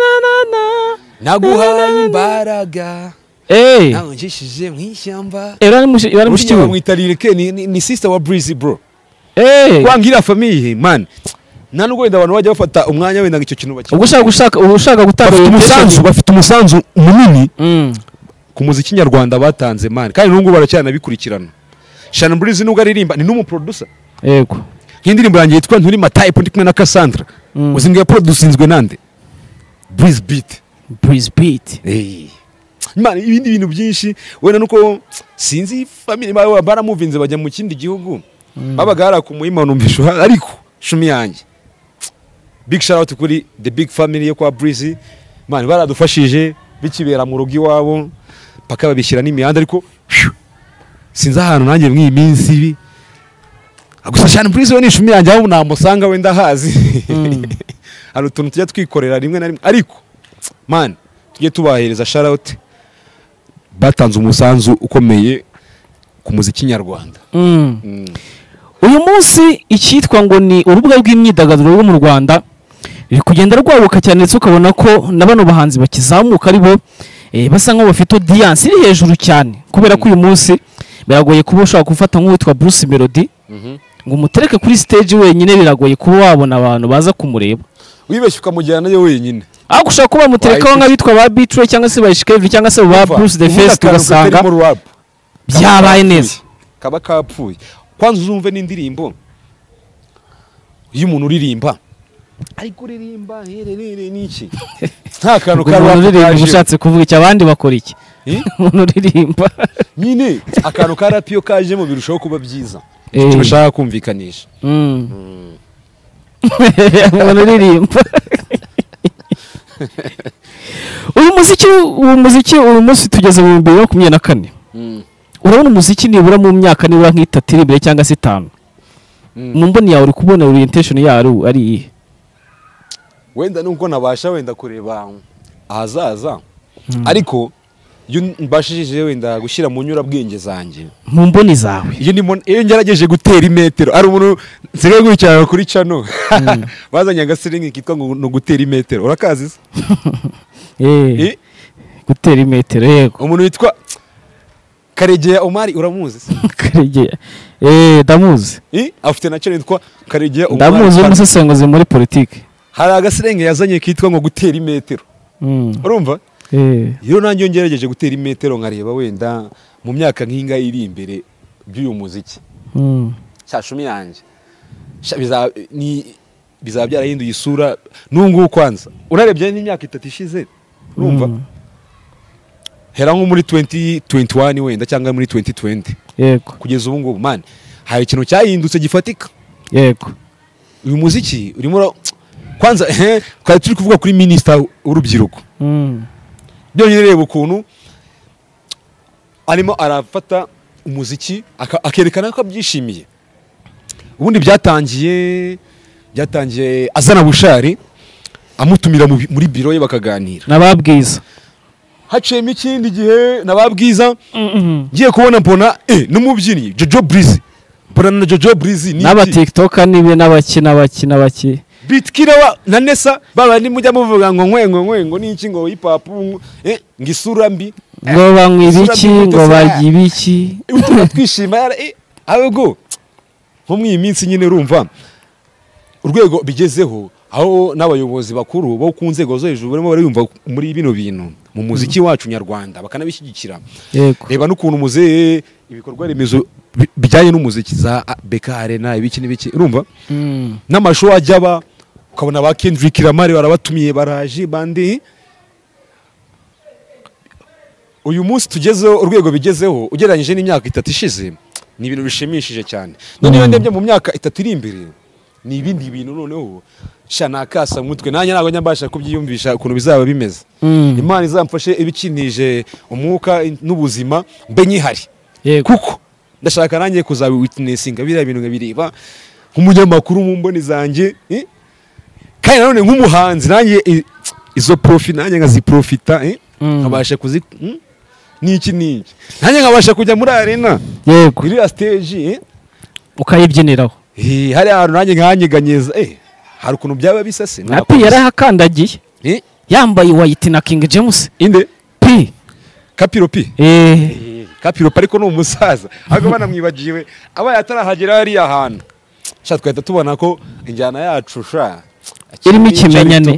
Naguhaye imbaraga eh naho njishije mwishyamba. Era ni mushi bari mushi bamwita Lilike ni, ni, ni sister wa Breeze bro. Eh kwangira famille man. Nanu wenda abantu bajya bafata umwanya wenda icyo kintu bakira. Ugushaka gushaka ushaka gutanga umusanzu bafite umusanzu munini ku muziki nyarwanda batanze man kandi n'ubwo baracyana bikurikirana. Shani Breeze nubwo aririmba ni n'umu producer. Yego. Nk'indirimbo yanjye yitwa Nturi Matayipo ndi kumwe na Cassandra. Uzingiye producinzwe nande? Breeze Beat. Breeze Beat. Eh. Man ibindi bintu byinshi wenda nuko sinzi family bawe baramuvinze bajya mu kindi gihugu. Babaga hari ku muhima numvisho ariko shumi yanjye. Big shout out kuri the big family yo kwa Breeze. Man baradufashije bikibera mu rugo iwabo paka babishyira n'imihanda ariko sinzi ahantu nanjye mwi minsi ibi. Agusa Shani Breeze we ni shumi yanjye aho namusanga wenda hazi. Hari utuntu tujya twikorera rimwe na rimwe ariko man tujye tubahereza shout out batanze umusanzu ukomeye ku muziki nyarwanda. Uyu munsi icyitwa ngo ni urubuga rw'imyidagaduro rwo mu Rwanda riri kugenda rwabuka cyane ndetse ukabona ko na bano bahanzi bakizamuka ari bo basa nkaho bafite audience iri hejuru cyane kubera ko uyu munsi biragoye kuba ushaka gufata nk'uwitwa Bruce Melody ngo umutereke kuri stage wenyine biragoye kuba wabona abantu baza kumureba. Wibeshye ukamujyana yo wenyine. Aho gushaka kuba muterekaho nk'abitwa ba Beatrice cyangwa se ba Shikevri cyangwa se ba Bruce the Face tugasanga byabaye neza. Kaba kapfuye. Kwanza uzumve n'indirimbo y'umuntu uririmba ari kuririmba hererere niki nta kantu karwa ushatse kuvuga iki abandi bakora iki umuntu uririmba nyine akantu ka rap iyo kajemo birushaho kuba byiza icyo bashaka kumvikanisha umuntu uririmba uyu muziki uyu muziki uyu munsi tugeze mu bibiri na makumyabiri na kane urabona umuziki nibura mu myaka nibura nk'itatu iri imbere cyangwa se itanu mu mboni yawe uri kubona orientation yawe ari iyihe wenda nuko nabasha wenda kureba ahazaza ariko iyo mbashije wenda gushyira mu nyurabwenge zanjye mu mboni zawe iyo ndimo iyo ngerageje gutera imetero ari umuntu nsigaye gucyara kuri cano bazanye agasiringi kitwa ngo no gutera imetero urakazi se eh gutera imetero yego umuntu witwa Karegeya Omari uramuzi se Karegeya eh ndamuzi eh afite na channel yitwa Karegeya Omari ndamuzi umusesenguzi muri politike hari agasirenge yazanye kitwa ngo gutera imetero urumva eh iyo nanjye ngerageje gutera imetero nkareba wenda mu myaka nk'inga iri imbere by'uyu muziki mm cyashumi yanjye biza ni bizaba byarahinduye isura nungu kwanza urarebye n'imyaka itatu ishize urumva hera nko muri twenty twenty-one wenda cyangwa muri twenty twenty yego kugeza ubu ngubu man hari ikintu cyahindutse gifatika yego uyu muziki urimo kwanza eh twari turi kuvuga kuri minister w'urubyiruko mm byonyine reba ukuntu arimo arafata umuziki akerekana ko abyishimiye ubundi byatangiye byatangiye azana bushari amutumira muri biro ye bakaganira nababwiza haciyemo ikindi gihe nababwiza ngiye kubona mbona eh n'umubyinnyi Jojo Breezy mbona na Jojo Breezy ni n'aba TikToker nibe n'abakina bakina baki Bitkira na Nessa baba ni mujya muvuga ngo nkwengo nkwengo niki ngo hip hop eh ngisura mbi ngo banywa ibiki ngo barya ibiki twishima eh ahubwo nko mu iminsi nyine urumva urwego bigezeho aho n'abayobozi bakuru bo ku nzego zo hejuru barimo bariyumva muri bino bintu mu muziki wacu nyarwanda bakanabishyigikira reba n'ukuntu muze ibikorwa remezo bijyanye n'umuziki za Beka Arena ibiki n'ibiki urumva n'amashow ajyaba ukabona ba Kendrick Lamar barabatumiye baraje bandi uyu munsi tugezeho urwego bigezeho ugereranyije n'imyaka itatu ishize ni ibintu bishimishije cyane none iyo ndebye mu myaka itatu iri imbere ni ibindi bintu noneho shana kasa mutwe nanye nago nyambasha kubyiyumvisha ukuntu bizaba bimeze Imana izamfashe ibikinije umwuka n'ubuzima mbe nyihari kuko ndashaka nanjye kuzabi witnessinga biriya bintu ngabiriba nk'umunyamakuru mu mboni zanjye kandi nanone nk'umuhanzi nanjye izo profit nanjye ngaziprofita nkabasha kuzi niki niki nanjye nkabasha kujya muri arena yego iriya stage ukayibyiniraho eh hari ahantu nanjye nkanyeganyeza eh hari ukuntu byaba bisase napi yarahakandagiye eh yambaye white na King James inde P Kapiro P eh Kapiro ariko no umusaza ahubwo banamwibagiwe aba yatarahagera hari ahantu sha twahita tubona ko injyana yacu sha irimo ikimenyane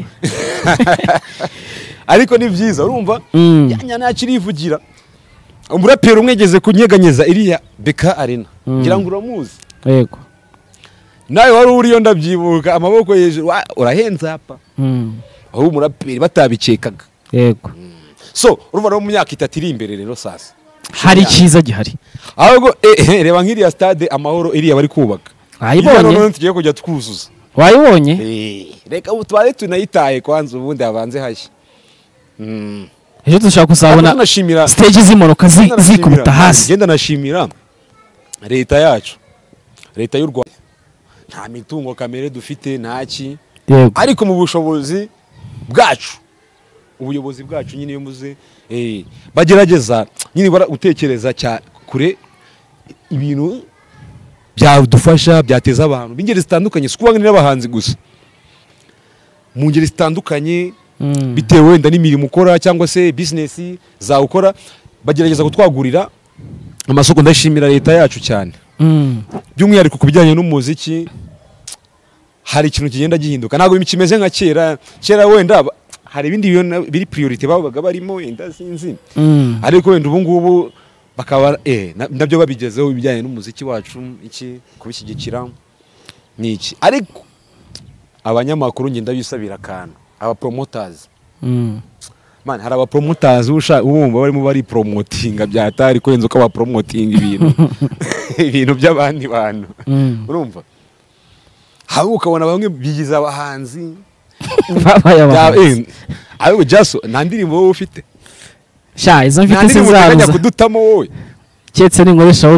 ariko ni byiza urumva yanyana yakirivugira umurapero umwegeze kunyeganyeza iriya Beka Arena ngira ngo uramuzi yego nawe wari uriyo ndabyibuka amaboko hejuru urahenza hapa aho umuraperi batabicekaga yego so urumva no mu myaka itatu iri imbere rero sasa hari cyiza gihari ahubwo eh reba nk'iriya stade amahoro iriya bari kubaka ayibonye none tugiye kujya twuzuza wayibonye eh reka utware tunayitaye kwanza ubundi abanze hashya mm ejo dushaka kuzabona stage z'imonoka zikubita hasi genda nashimira leta yacu leta y'u Rwanda nta mitungo kamere dufite ntaki ariko mu bushobozi bwacu ubuyobozi bwacu nyine yo muze eh bagerageza nyine bara utekereza cya kure ibintu byadufasha byateza abantu bingeri zitandukanye sikubangira n'abahanzi gusa mu ngeri zitandukanye bitewe wenda n'imirimo ukora cyangwa se business za ukora bagerageza gutwagurira amasoko ndashimira leta yacu cyane by'umwihariko kubijyanye n'umuziki hari ikintu kigenda gihinduka ntabwo kimeze nka kera kera wenda hari ibindi biri priority babaga barimo wenda sinzi ariko wenda ubu ngubu bakaba eh nabyo babigezeho ibijyanye n'umuziki wacu iki kubishyigikira niki ariko abanyamakuru ngenda bisabira kana aba promoters man hari aba promoters usha ubumva barimo bari promotinga byatari ko enzo kaba promoting ibintu ibintu by'abandi bantu urumva hawo ukabona bamwe bigize abahanzi babaye abahanzi ayo jaso nta ndirimbo wowe ufite sha izo mfite sinzaruza kudutamo wowe cyetse ninkoresha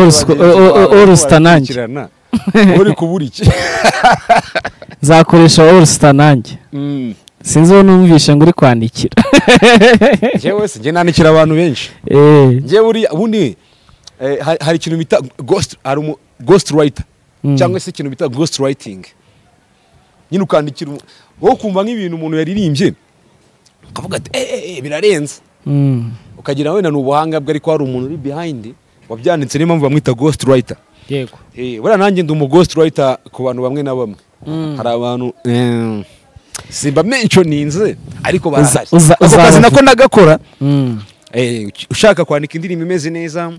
all star nanjye uri kubura iki nzakoresha all star nanjye sinzi wo numvishe ngo uri kwandikira jewe se nge nandikira abantu benshi eh nge buri ubundi hari ikintu bita ghost ari umu ghost writer cyangwa se ikintu bita ghost writing nyine ukandikira wo kumva nk'ibintu umuntu yaririmbye ukavuga ati eh eh birarenze ukagira wenda n'ubuhanga bwe ariko hari umuntu uri behind wabyanditse niyo mpamvu bamwita ghost writer yego eh bura nanjye ndi umu ghost writer ku bantu bamwe na bamwe hari abantu simba mencho ninze ariko barahari ako kazi nako nagakora eh ushaka kwandika indirimbo imeze neza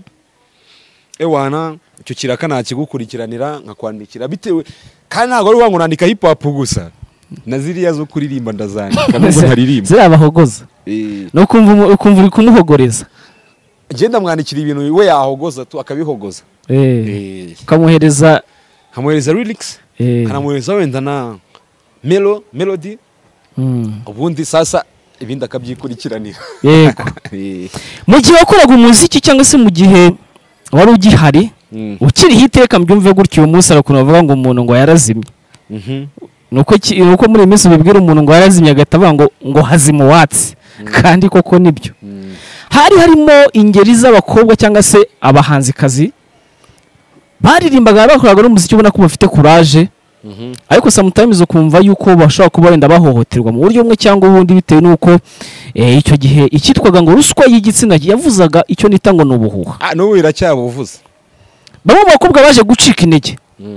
ewana icyo kiraka nakigukurikiranira nkakwandikira bitewe kandi ntago ari wangu nandika hip hop gusa naziriya zo kuririmba ndazandika nubwo ntaririmba zirabahogoza eh no kumva ukumva uri kumuhogoreza agenda mwandikira ibintu we yahogoza tu akabihogoza eh kamuhereza kamuhereza lyrics kanamuhereza wenda na melo melody ubundi sasa ibindi akabyikurikiranira yego mu gihe wakoraga umuziki cyangwa se mu gihe wari ugihari ukiri hiteka mbyumve gutyo uyu munsi arakuntu bavuga ngo umuntu ngo yarazimye nuko nuko muri iminsi bibwira umuntu ngo yarazimye agatavuga ngo ngo hazima watsi kandi koko nibyo hari harimo ingeri z'abakobwa cyangwa se abahanzikazi baririmbaga bakoraga n'umuziki ubona ko bafite courage ariko sometimes ukumva yuko bashobora kuba wenda bahohoterwa mu buryo bumwe cyangwa ubundi bitewe nuko icyo gihe ikitwaga ngo ruswa y'igitsina yavuzaga icyo nita ngo nubuhuha ah no wiracyabuvuza bamwe mu bakobwa baje gucika intege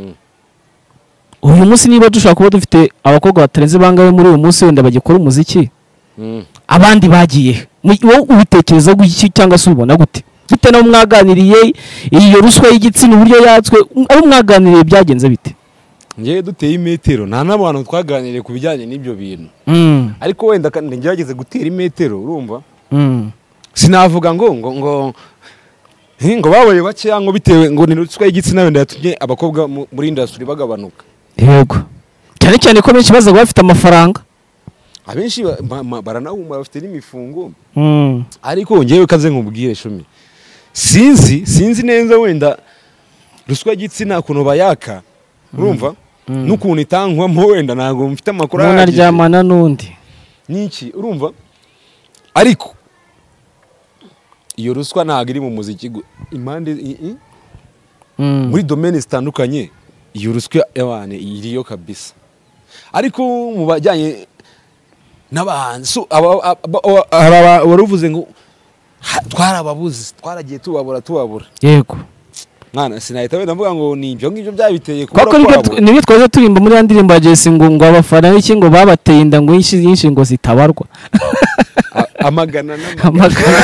uyu munsi niba dushaka kuba dufite abakobwa batarenze bangawe muri uyu munsi wenda bagikora umuziki abandi bagiye wowe ubitekereza gutya cyangwa se ubona gute bite no mwaganiriye iyo ruswa y'igitsina uburyo yatswe abo mwaganiriye byagenze bite ngiye duteye imetero nta n'abantu twaganiriye ku bijyanye n'ibyo bintu ariko wenda kandi ngerageze gutera imetero urumva sinavuga ngo ngo ngo ngo babaye bake ngo bitewe ngo ni ruswa y'igitsina wenda yatumye abakobwa muri industry bagabanuka yego cyane cyane ko benshi baza bafite amafaranga abenshi baranahumba bafite n'imifungo ariko ngewe kaze nkubwire shumi sinzi sinzi neza wenda ruswa y'igitsina kuno bayaka urumva n'ukuntu itangwamo wenda ntago mfite amakuru ahagije naryamana n'undi niki urumva ariko iyo ruswa ntago iri mu muziki impande muri domaine zitandukanye iyo ruswa y'abane iriyo kabisa ariko mu bajyanye n'abahanzi waruvuze ngo twarababuze twaragiye tubabura tubabura yego mwana sinahita wenda mvuga ngo ni ibyo ngibyo byabiteye kuko nibyo twaje turimba muri ya ndirimbo ya Jesse ngo ngo abafana n'iki ngo babateye inda ngo yinshi yinshi ngo zitabarwa amagana n'amagana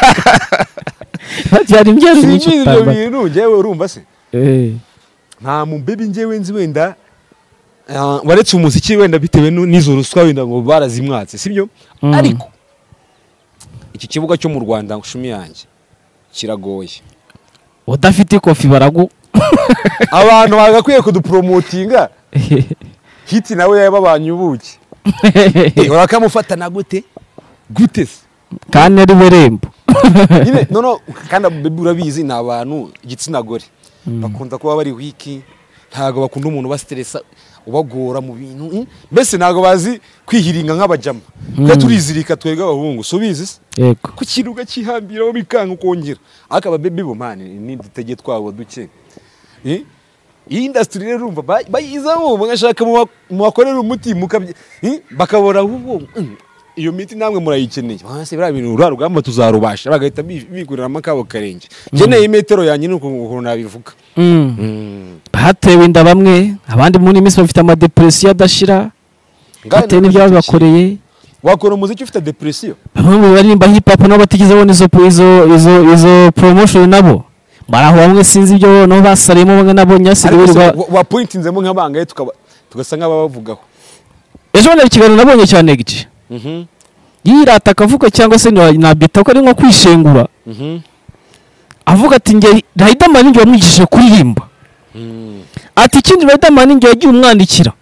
byari imbyaro nyinshi ibyo bintu ngewe urumva se eh nta mumbebi ngewe nzi wenda waretse umuziki wenda bitewe n'izo ruswa wenda ngo barazimwatse sibyo ariko iki kibuga cyo mu Rwanda ngushumi yanjye kiragoye udafite ikofi baragu abantu bagakwiye kudupromotinga hiti nawe yababanyubuki urakamufatana gute gute kandi ari berembo nyine no no kandi bebe urabizi ni abantu igitsina gore bakunda kuba bari wiki ntago bakunda umuntu ba stressa ubagora mu bintu mbese ntago bazi kwihiringa nk'abajama twe turizirika twega abahungu subizi yego ku kiruga kihambira bo bikanga ukongera akaba bebe bo mani ni dutege twabo duke eh iyi industry rero urumva bayizamo bagashaka mu bakorera umutima bakabora ahubwo iyo miti namwe murayikeneye base bira bintu uraro gamba tuzarubasha bagahita bigurira amakabo karenge geneye metero yanyu nuko nabivuga batewe inda bamwe abandi muri iminsi bafite ama depression adashira gate n'ibyo bakoreye wakora umuziki ufite depression bamwe baririmba hip hop no batigize bona izo izo izo izo promotion nabo baraho bamwe sinzi ibyo no basaremo bamwe nabo nyasirirwa wa pointinzemo nk'abangaye tukaba tugasanga babavugaho ejo nari kiganiro nabonye cyane gice mhm yirata akavuga cyangwa se nabyita ko ari nko kwishengura avuga ati nge Riderman nge wamwigishije kuririmba ati ikindi Riderman nge yagiye umwandikira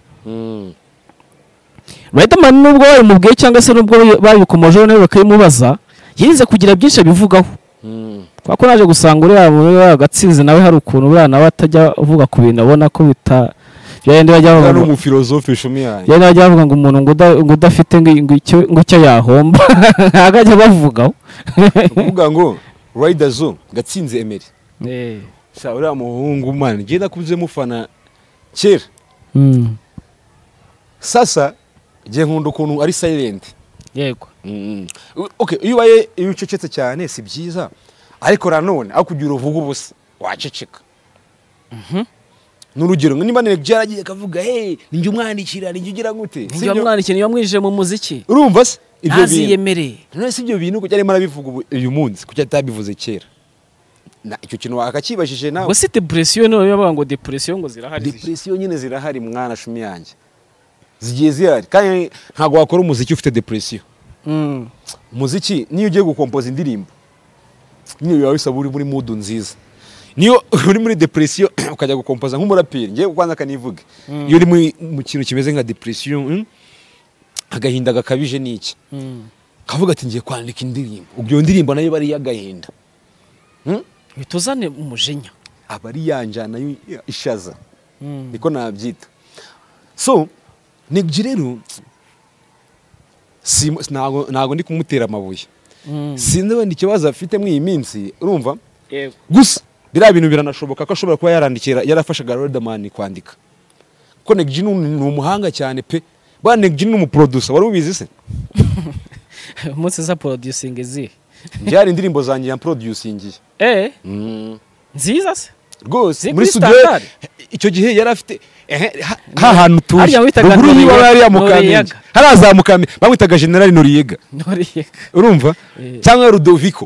Riderman nubwo bamubwiye cyangwa se nubwo babikomojeho nawe bakayimubaza yirize kugira byinshi bivugaho kwako naje gusanga uriya muri agatsinze nawe hari ukuntu uriya nawe atajya uvuga ku bintu abona ko bita yende bajya bavuga ngo umufilosofe shumi yanjye yende bajya bavuga ngo umuntu ngo udafite ngo icyo ngo icyo yahomba agajya bavugaho kuvuga ngo Rider Zo Gatsinze Emery eh sa uriya muhungu man ngenda kuze mufana kera mm. Sasa je nkunda ukuntu ari silent yego mm. Okay iyo baye iyo ucecetse cyane si byiza ariko ranone akugira uvuga ubusa waceceka mhm nurugero niba ne byaragiye kavuga hey ninjye umwandikira ninjye ugira gute ninjye umwandikira niyo mwije mu muziki urumva se ibyo bintu none si ibyo bintu kujya arimo arabivuga uyu munsi kujya atabivuze kera na icyo kintu wakakibashije nawe wese depression no yavuga ngo depression ngo zirahari depression nyine zirahari mwana shumi yanjye zigiye zihari kandi ntago wakora umuziki ufite depression mm umuziki niyo ugiye gukompoza indirimbo niyo biba bisaba uri muri mood nziza niyo uri muri depression ukajya gukompoza nk'umuraperi ngiye kwanza kanivuga iyo uri mu kintu kimeze nka depression agahinda gakabije niki kavuga ati ngiye kwandika indirimbo ubyo ndirimbo nayo bari yagahinda bituzane umujinya abari yanjana ishaza niko nabyita so nigirero si nago nago ndi kumutera amabuye sinzi wenda ikibazo afite mu iyi minsi urumva yego gusa bira bintu biranashoboka ko ashobora kuba yarandikira yarafashaga Riderman kwandika ko Negji ni umuhanga cyane pe ba Negji ni umuproducer wari ubizi se umunsi za producing izi byari indirimbo zanjye ya producing eh nziza se rwose muri studio icyo gihe yari afite ha hantu tuje ruguru yiwa yari yamukamye harazamukame bamwitaga General Noriega Noriega urumva cyangwa Rudoviko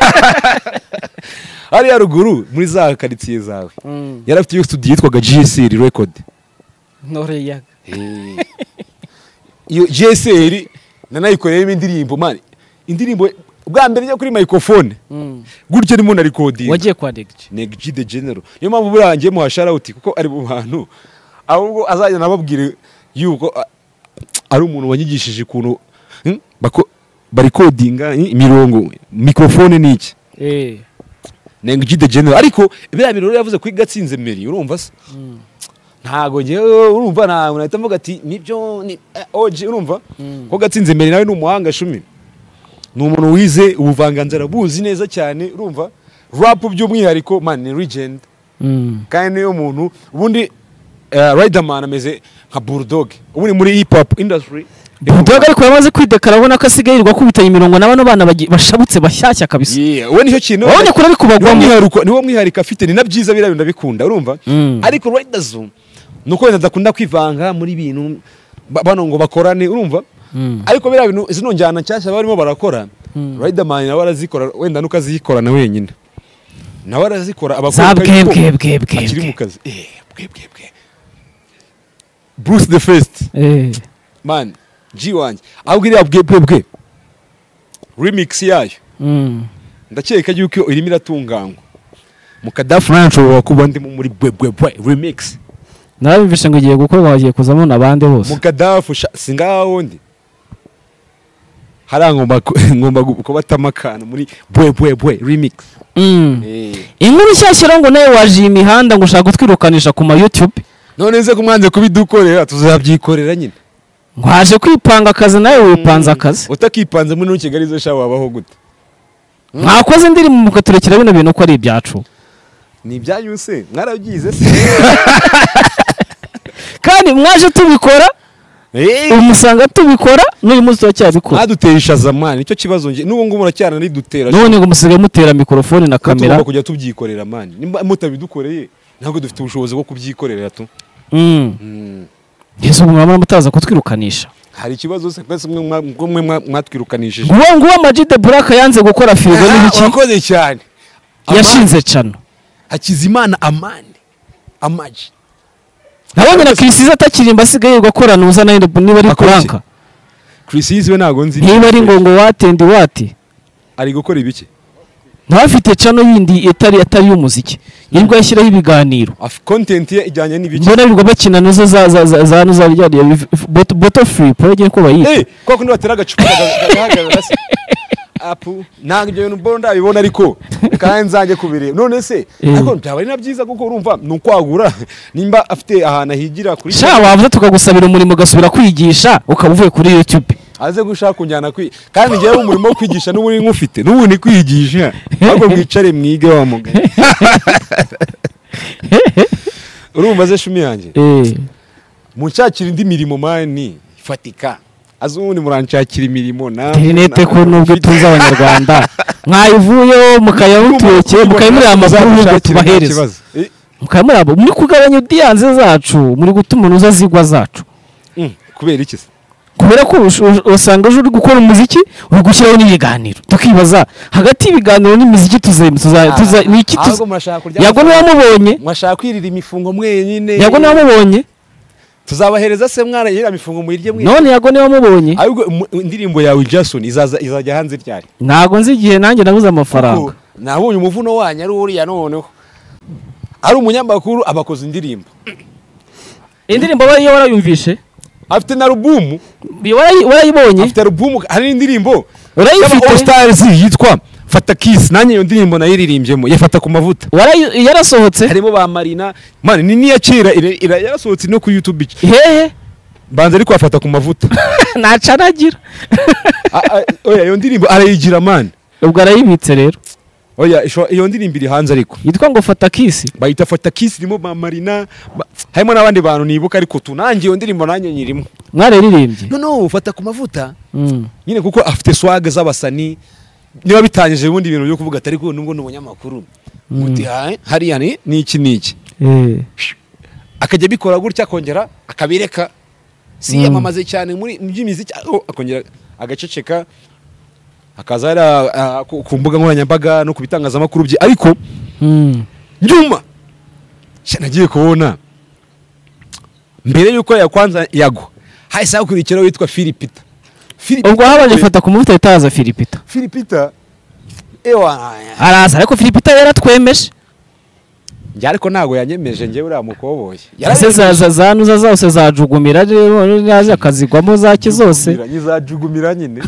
ari ya ruguru muri za quartier zawe yari afite iyo studio yitwaga G S R record Noriega iyo G S R nanayikoreyemo indirimbo man indirimbo bwa mbere njya kuri microphone gutyo ni muna recording wagiye kwa Negji Negji the General niyo mpamvu burangiye mu hasharawuti kuko ari mu bantu ahubwo azajya nababwire yuko ari umuntu wanyigishije ukuntu bako barecordinga imirongo microphone niki eh Negji the General ariko biriya biroro yavuze kuri Gatsinze Emery urumva se ntago ngewe urumva nta unahita mvuga ati nibyo ni oje urumva ko Gatsinze Emery nawe ni umuhanga shumi ni umuntu wize ubuvanganzara buzi neza cyane urumva rap by'umwihariko man ni legend kandi niyo muntu ubundi Riderman ameze nka Bulldog ubundi muri hip hop industry Bulldog ariko yamaze kwidekara abona ko asigayirirwa kubitanya imirongo n'abano bana bashabutse bashyashya kabisa yeah we nicyo kintu wabonye kuri kubagwamo niwo mwihariko afite ni nabyiza birayo ndabikunda urumva ariko Riderzo nuko wenda dakunda kwivanga muri bintu bano ngo bakorane urumva ariko bira bintu zino njyana nshyashya barimo barakora Riderman nawe arazikora wenda nuko azikorana wenyine nawe arazikora abakora akiri mu kazi eh bwe bwe bwe Bruce the First eh man G wanjye ahubwo iriya bwe bwe bwe remix yayo ndakeka yuko irimo iratunganywa mu Kadafu Rancho wakuba ndi muri bwe bwe bwe remix narabimvishe ngo giye gukorwa bagiye kuzamo nabande bose mu Kadafu singaho ndi harangomba ngomba kubatamakana muri bwe bwe bwe remix eh inkuru nshyashya ngo nawe waje imihanda ngo ushaka gutwirukanisha ku ma YouTube none nze kumwanze kubidukorera tuzabyikorera nyine ngwaje kwipanga akazi nawe wipanze akazi utakipanze muri Kigali zo sha wabaho gute mwakoze ndiri mu mukaturekera bino bintu ko ari ibyacu ni ibyanyuse mwarabyize se kandi mwaje tubikora eh umusanga tubikora n'uyu munsi turacyabikora adutesha zamani nicyo kibazo nge n'ubu ngubu muracyana nidutera none ngo musigaye mutera mikrofone na kamera tugomba kujya tubyikorera mani nimba mutabidukoreye ntabwo dufite ubushobozi bwo kubyikorera tu mm yeso mwamara mutaza kutwirukanisha hari ikibazo se kwese mwe mwatwirukanishije ngo ngo Amag the Black yanze gukora firigo n'ibiki wakoze cyane yashinze cano Hakizimana Amani Amag nabonye na Chris atakirimba asigaye gukora nuza nayo niba ari kuranka Chris Easy we ntago nzi niba ari ngo ngo watendi wati ari gukora ibiki ntafite channel yindi itari atari y'umuziki yirwa yashyiraho ibiganiro content ye ijyanye n'ibiki mbona bigo bakina nazo za za za za no zaryariye bottle free proje ko bayita eh kwa kundi batera agacupa gahagarara se apu nanga ibyo bintu mbona ndabibona ariko kandi nzange kubireba none se ariko byaba ari nabyiza kuko urumva nukwagura nimba afite ahana higira kuri sha wavuze tukagusabira umurimo gasubira kwigisha ukabuvuye kuri YouTube aze gushaka kunjyana kwi kandi ngiye umurimo wo kwigisha n'uburi nkufite n'ubu ni kwigisha ahubwo mwicare mwige wa mugani urumva ze shumi yanjye eh mucakira indi mirimo mani fatika azundi muranshakira imirimo na interinete ko nubwo tuza abanyarwanda mwayivuyeho mukayabutweke mukayimuri amakuru ngo tubahereza mukayimuri abo muri kugabanya diyanze zacu muri gutuma unuza zigwa zacu kubera iki se kubera ko usanga uje uri gukora umuziki uri gushyiraho n'ibiganiro tukibaza hagati y'ibiganiro n'imiziki tuza tuza niki yago n'abamubonye mwashaka kwirira imifungo mwenyine yago n'abamubonye tuzabahereza se mwana yira mifungo muirye mwe none yago niwe wamubonye ahubwo indirimbo yawe Jason izaza izajya hanze ryari ntago nzi igihe nanjye nabuze amafaranga nabonye umuvuno wanyu ari uriya noneho ari umunyamakuru abakoze indirimbo indirimbo bari warayumvishe afite na album warayibonye afite album hari indirimbo urayifite Stars yitwa Fata Kiss nanye iyo ndirimbo nayiririmbyemo yafata ku mavuta yarasohotse harimo ba Marina man ni niya kera yarasohotse no ku YouTube hehe banza ariko afata ku mavuta nacanagira oya iyo ndirimbo arayigira man ubwo arayibitse rero oya iyo ndirimbo iri hanze ariko yitwa ngo Fata Kiss bayita Fata Kiss irimo ba Marina harimo n'abandi bantu nibuka ariko tunangiye iyo ndirimbo nanye nyirimo mwareririmbye no no fata ku mavuta nyine kuko afite swag z'abasani niba bitangije ubundi ibintu byo kuvuga atari ko nubwo n'umunyamakuru muti hari yani niki niki eh akajya bikora gutya akongera akabireka si yamamaze cyane muri by'imiziki akongera agaceceka akazara ku mbuga nkoranyambaga no kubitangazamakuru bye ariko nyuma nagiye kubona mbere yuko yakwanza yago hahise hakurikira witwa Philipita ubwo habaje Fata ku mavuta itaza Philipita Philipita ewa araza ariko Philipita yaratwemeje njye ariko nago yanyemeje njye uriya mukoboye yaraza zanuza zose zajugumira rero naje akazigwamo zaki zose nyizajugumira nyine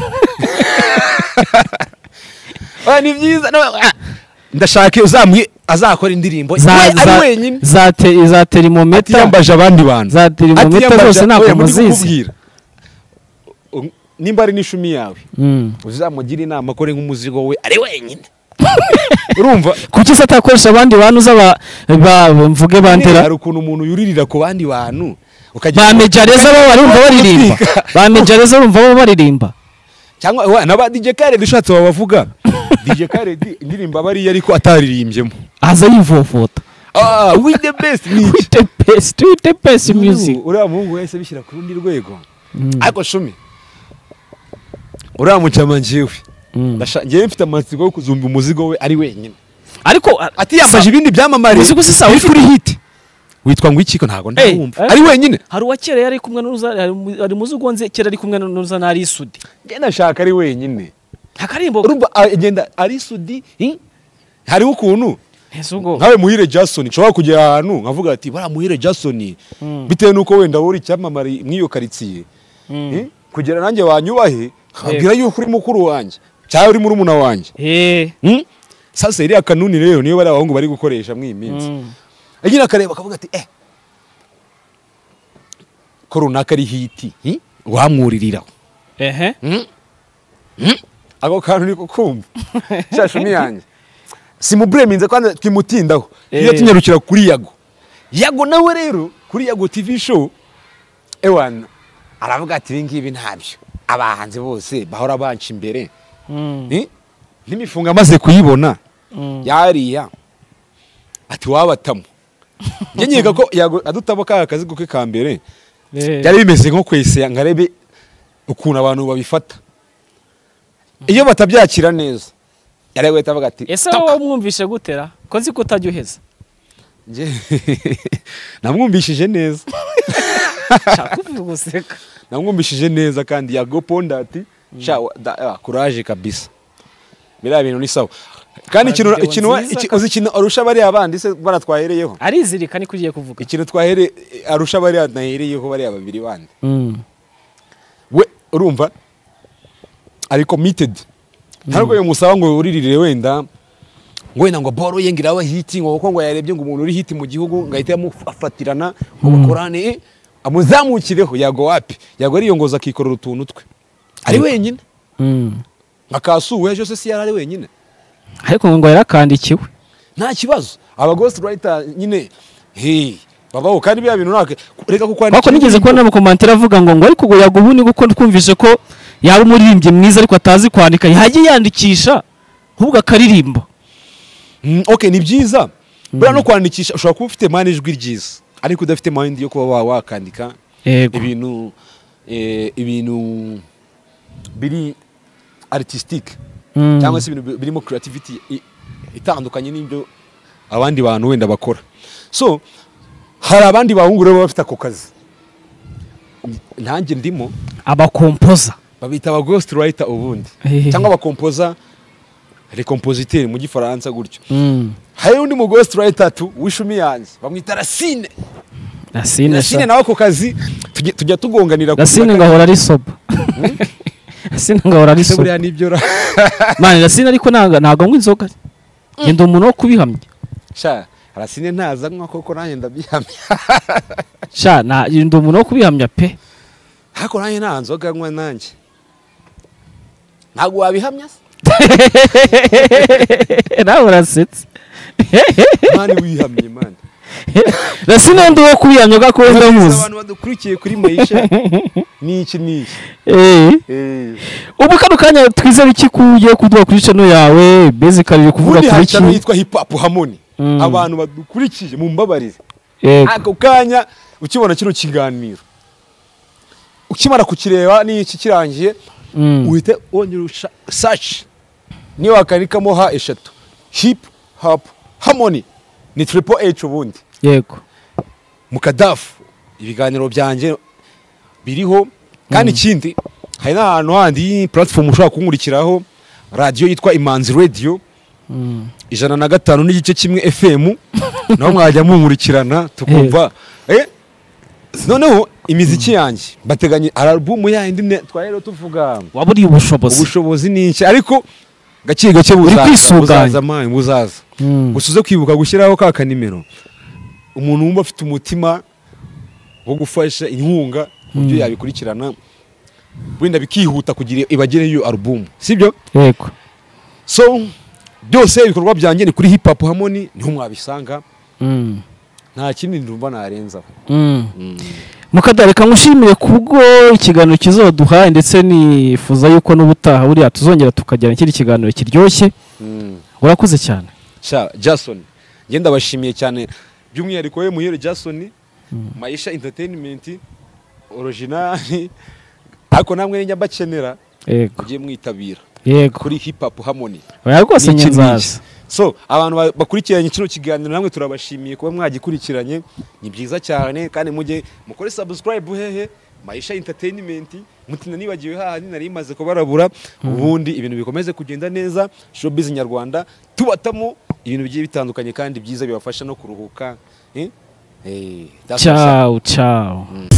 oya ni byiza ndashaka uzamwe azakora indirimbo ari wenyine za za termometer yambaje abandi bantu za termometer zose nako muzizi nimba ari n'ishumi yawe uzamugira inama akore nk'umuzigo we ari wenyine urumva kuki se atakoresha abandi bantu zaba mvuge bandera hari ukuntu umuntu yuririra ku bandi bantu bamejareza bo barumva baririmba bamejareza urumva bo baririmba cyangwa na ba D J Khaled ushatse babavuga D J Khaled indirimbo bari ariko atariririmbyemo aza yivovota ah with the best with the best with the best music uriya muhungu wese bishyira ku rundi rwego ariko shumi uriya mucama njyewe ngiye mfite amatsiko yo kuzumba umuzigo we ari wenyine ariko ati yambaje ibindi byamamare umuzigo se sawa kuri hit witwa ngo iki ko ntago ndawumva ari wenyine hari uwakera yari kumwe n'uza ari muzigo nze kera ari kumwe n'uza na ari Sudi nge nashaka ari wenyine hakarimbo urumva agenda ari Sudi hari ukuntu Esugo nkawe Muhire Jason nshobora kugera ahantu nkavuga ati bara Muhire Jason bitewe nuko wenda wuri cyamamare mwiyo karitsiye kugera nanjye wanyubahe abwira yuko uri mukuru wanjye cyangwa uri muri umuna wanjye eh sasa iri akanuni rero niyo bari abahungu bari gukoresha mwi minsi agira akareba akavuga ati eh corona kari hiti wamwuririraho ehe ako kantu niko kumva cyashumi yanjye simubureminze kandi twimutindaho iyo tunyarukira kuri Yago Yago nawe rero kuri Yago T V show ewana aravuga ati ngibi ntabyo abahanze bose bahora banca imbere n'imifunga amaze kuyibona yariya ati wabatamo njye nyega ko Yago adutabo ka akazi guke ka mbere byari bimeze nko kwese ngarebe ukuntu abantu babifata iyo batabyakira neza yarewe tavuga ati ese wowe mwumvishe gutera ko nzi kutajyuheza nje namwumvishije neza Chakuvuga useka namwumvishije neza kandi yago pondati sha courage kabisa bira bintu ni sawa kandi ikintu ikintu uzi ikintu arusha bari abandi se baratwahereyeho arizirika ni kugiye kuvuga ikintu twahere arusha bari nahereyeho bari ababiri bandi we urumva ari committed ntabwo yo musaba ngo uririre wenda ngo wenda ngo boro yengira aba hiti ngo ko ngo yarebye ngo umuntu uri hiti mu gihugu ngahita yamufatirana ngo bakorane amuzamukireho yago wapi yago ariyongoza akikorera utuntu twe ari wenyine akasuwe ejo se si yari ari wenyine ariko ngo yarakandikiwe nta kibazo aba ghost writer nyine hey babaho kandi bya bintu nake reka kukwandika bako nigeze kubona mu commentaire avuga ngo ngo ariko ngo yago ubuni guko twumvise ko yaba umuririmbye mwiza ariko atazi kwandika yagiye yandikisha ahubwo akaririmba mm, okay ni byiza bura no kwandikisha ushobora kuba ufite mani ijwi ryiza ariko udafite mind yo kuba wakandika ibintu eh, ibintu biri artistic mm. cyangwa se ibintu birimo creativity itandukanye n'ibyo abandi bantu wenda bakora so hari abandi bahungu rero bafite ako kazi ntange ndimo abakompoza babita aba ghost writer ubundi cyangwa abakompoza les compositeurs mu gifaransa gutyo mm. hari undi mu ghost writer tu wishumi yanze bamwita Racine Racine Racine nawe ako kazi tujya tugonganira Racine ngahora ari soba Racine ngahora ari soba buriya nibyo ra mani Racine ariko nanga nago ngo inzoga ngenda umuntu wo kubihamya sha Racine ntaza nka koko nanjye ndabihamya sha na ngenda umuntu wo kubihamya pe hako nanjye nta nzoga nkwa nanjye ntago wabihamya nawe urasetse mani wihamye mani Racine ndi wo kubihamya gako wenda muzi abantu badukurikiye kuri Maisha niki niki eh eh ubu kano kanya twizera iki kugiye kuduha kuri channel yawe basically kuvuga kuri iki channel yitwa Hip Hop Harmony abantu badukurikiye mu mbabarire ako kanya ukibona kino kiganiro ukimara kukireba ni iki kirangiye uhite wongera search ni wakarikamo ha eshatu Hip Hop Harmony ni triple H ubundi yego mukadafu ibiganiro byanje biriho kandi ikindi hari n'ahantu handi platform ushobora kunkurikiraho radio yitwa Imanzi Radio ijana na gatanu n'igice kimwe F M naho mwajya munkurikirana tukumva eh noneho imiziki yanjye bateganye album yandi twahero tuvuga waburi ubushobozi ubushobozi n'iki ariko gake gake buzaza buzaza mani buzaza gusuze kwibuka gushyiraho ka kanimero umuntu wumva afite umutima wo gufasha inkunga kubyo yabikurikirana wenda bikihuta kugira ibagere iyo album sibyo yego so byose ibikorwa byanjye ni kuri Hip Hop Harmony niho mwabisanga mm. nta kindi ndumva narenzaho mm. mm. Mukadareka ngushimire kubwo ikiganiro kizoduha ndetse nifuza yuko n'ubutaha buri atuzongera tukajyana ikindi kiganiro kiryoshye mm. urakoze cyane sha Jason ngenda bashimiye cyane by'umwihariko we muhere Jason mm. Maisha Entertainment original ako namwe njya bakenera yego ugiye mwitabira yego kuri Hip Hop Harmony oya rwose nyenzaza so abantu bakurikiranye kino kiganiro namwe turabashimiye kuba mwagikurikiranye ni byiza cyane kandi mujye mukore subscribe hehe Maisha Entertainment mutina nibagiwe hahandi nari maze kubarabura ubundi ibintu bikomeze kugenda neza showbiz nyarwanda tubatamo ibintu bigiye bitandukanye kandi byiza bibafasha no kuruhuka eh eh ciao ciao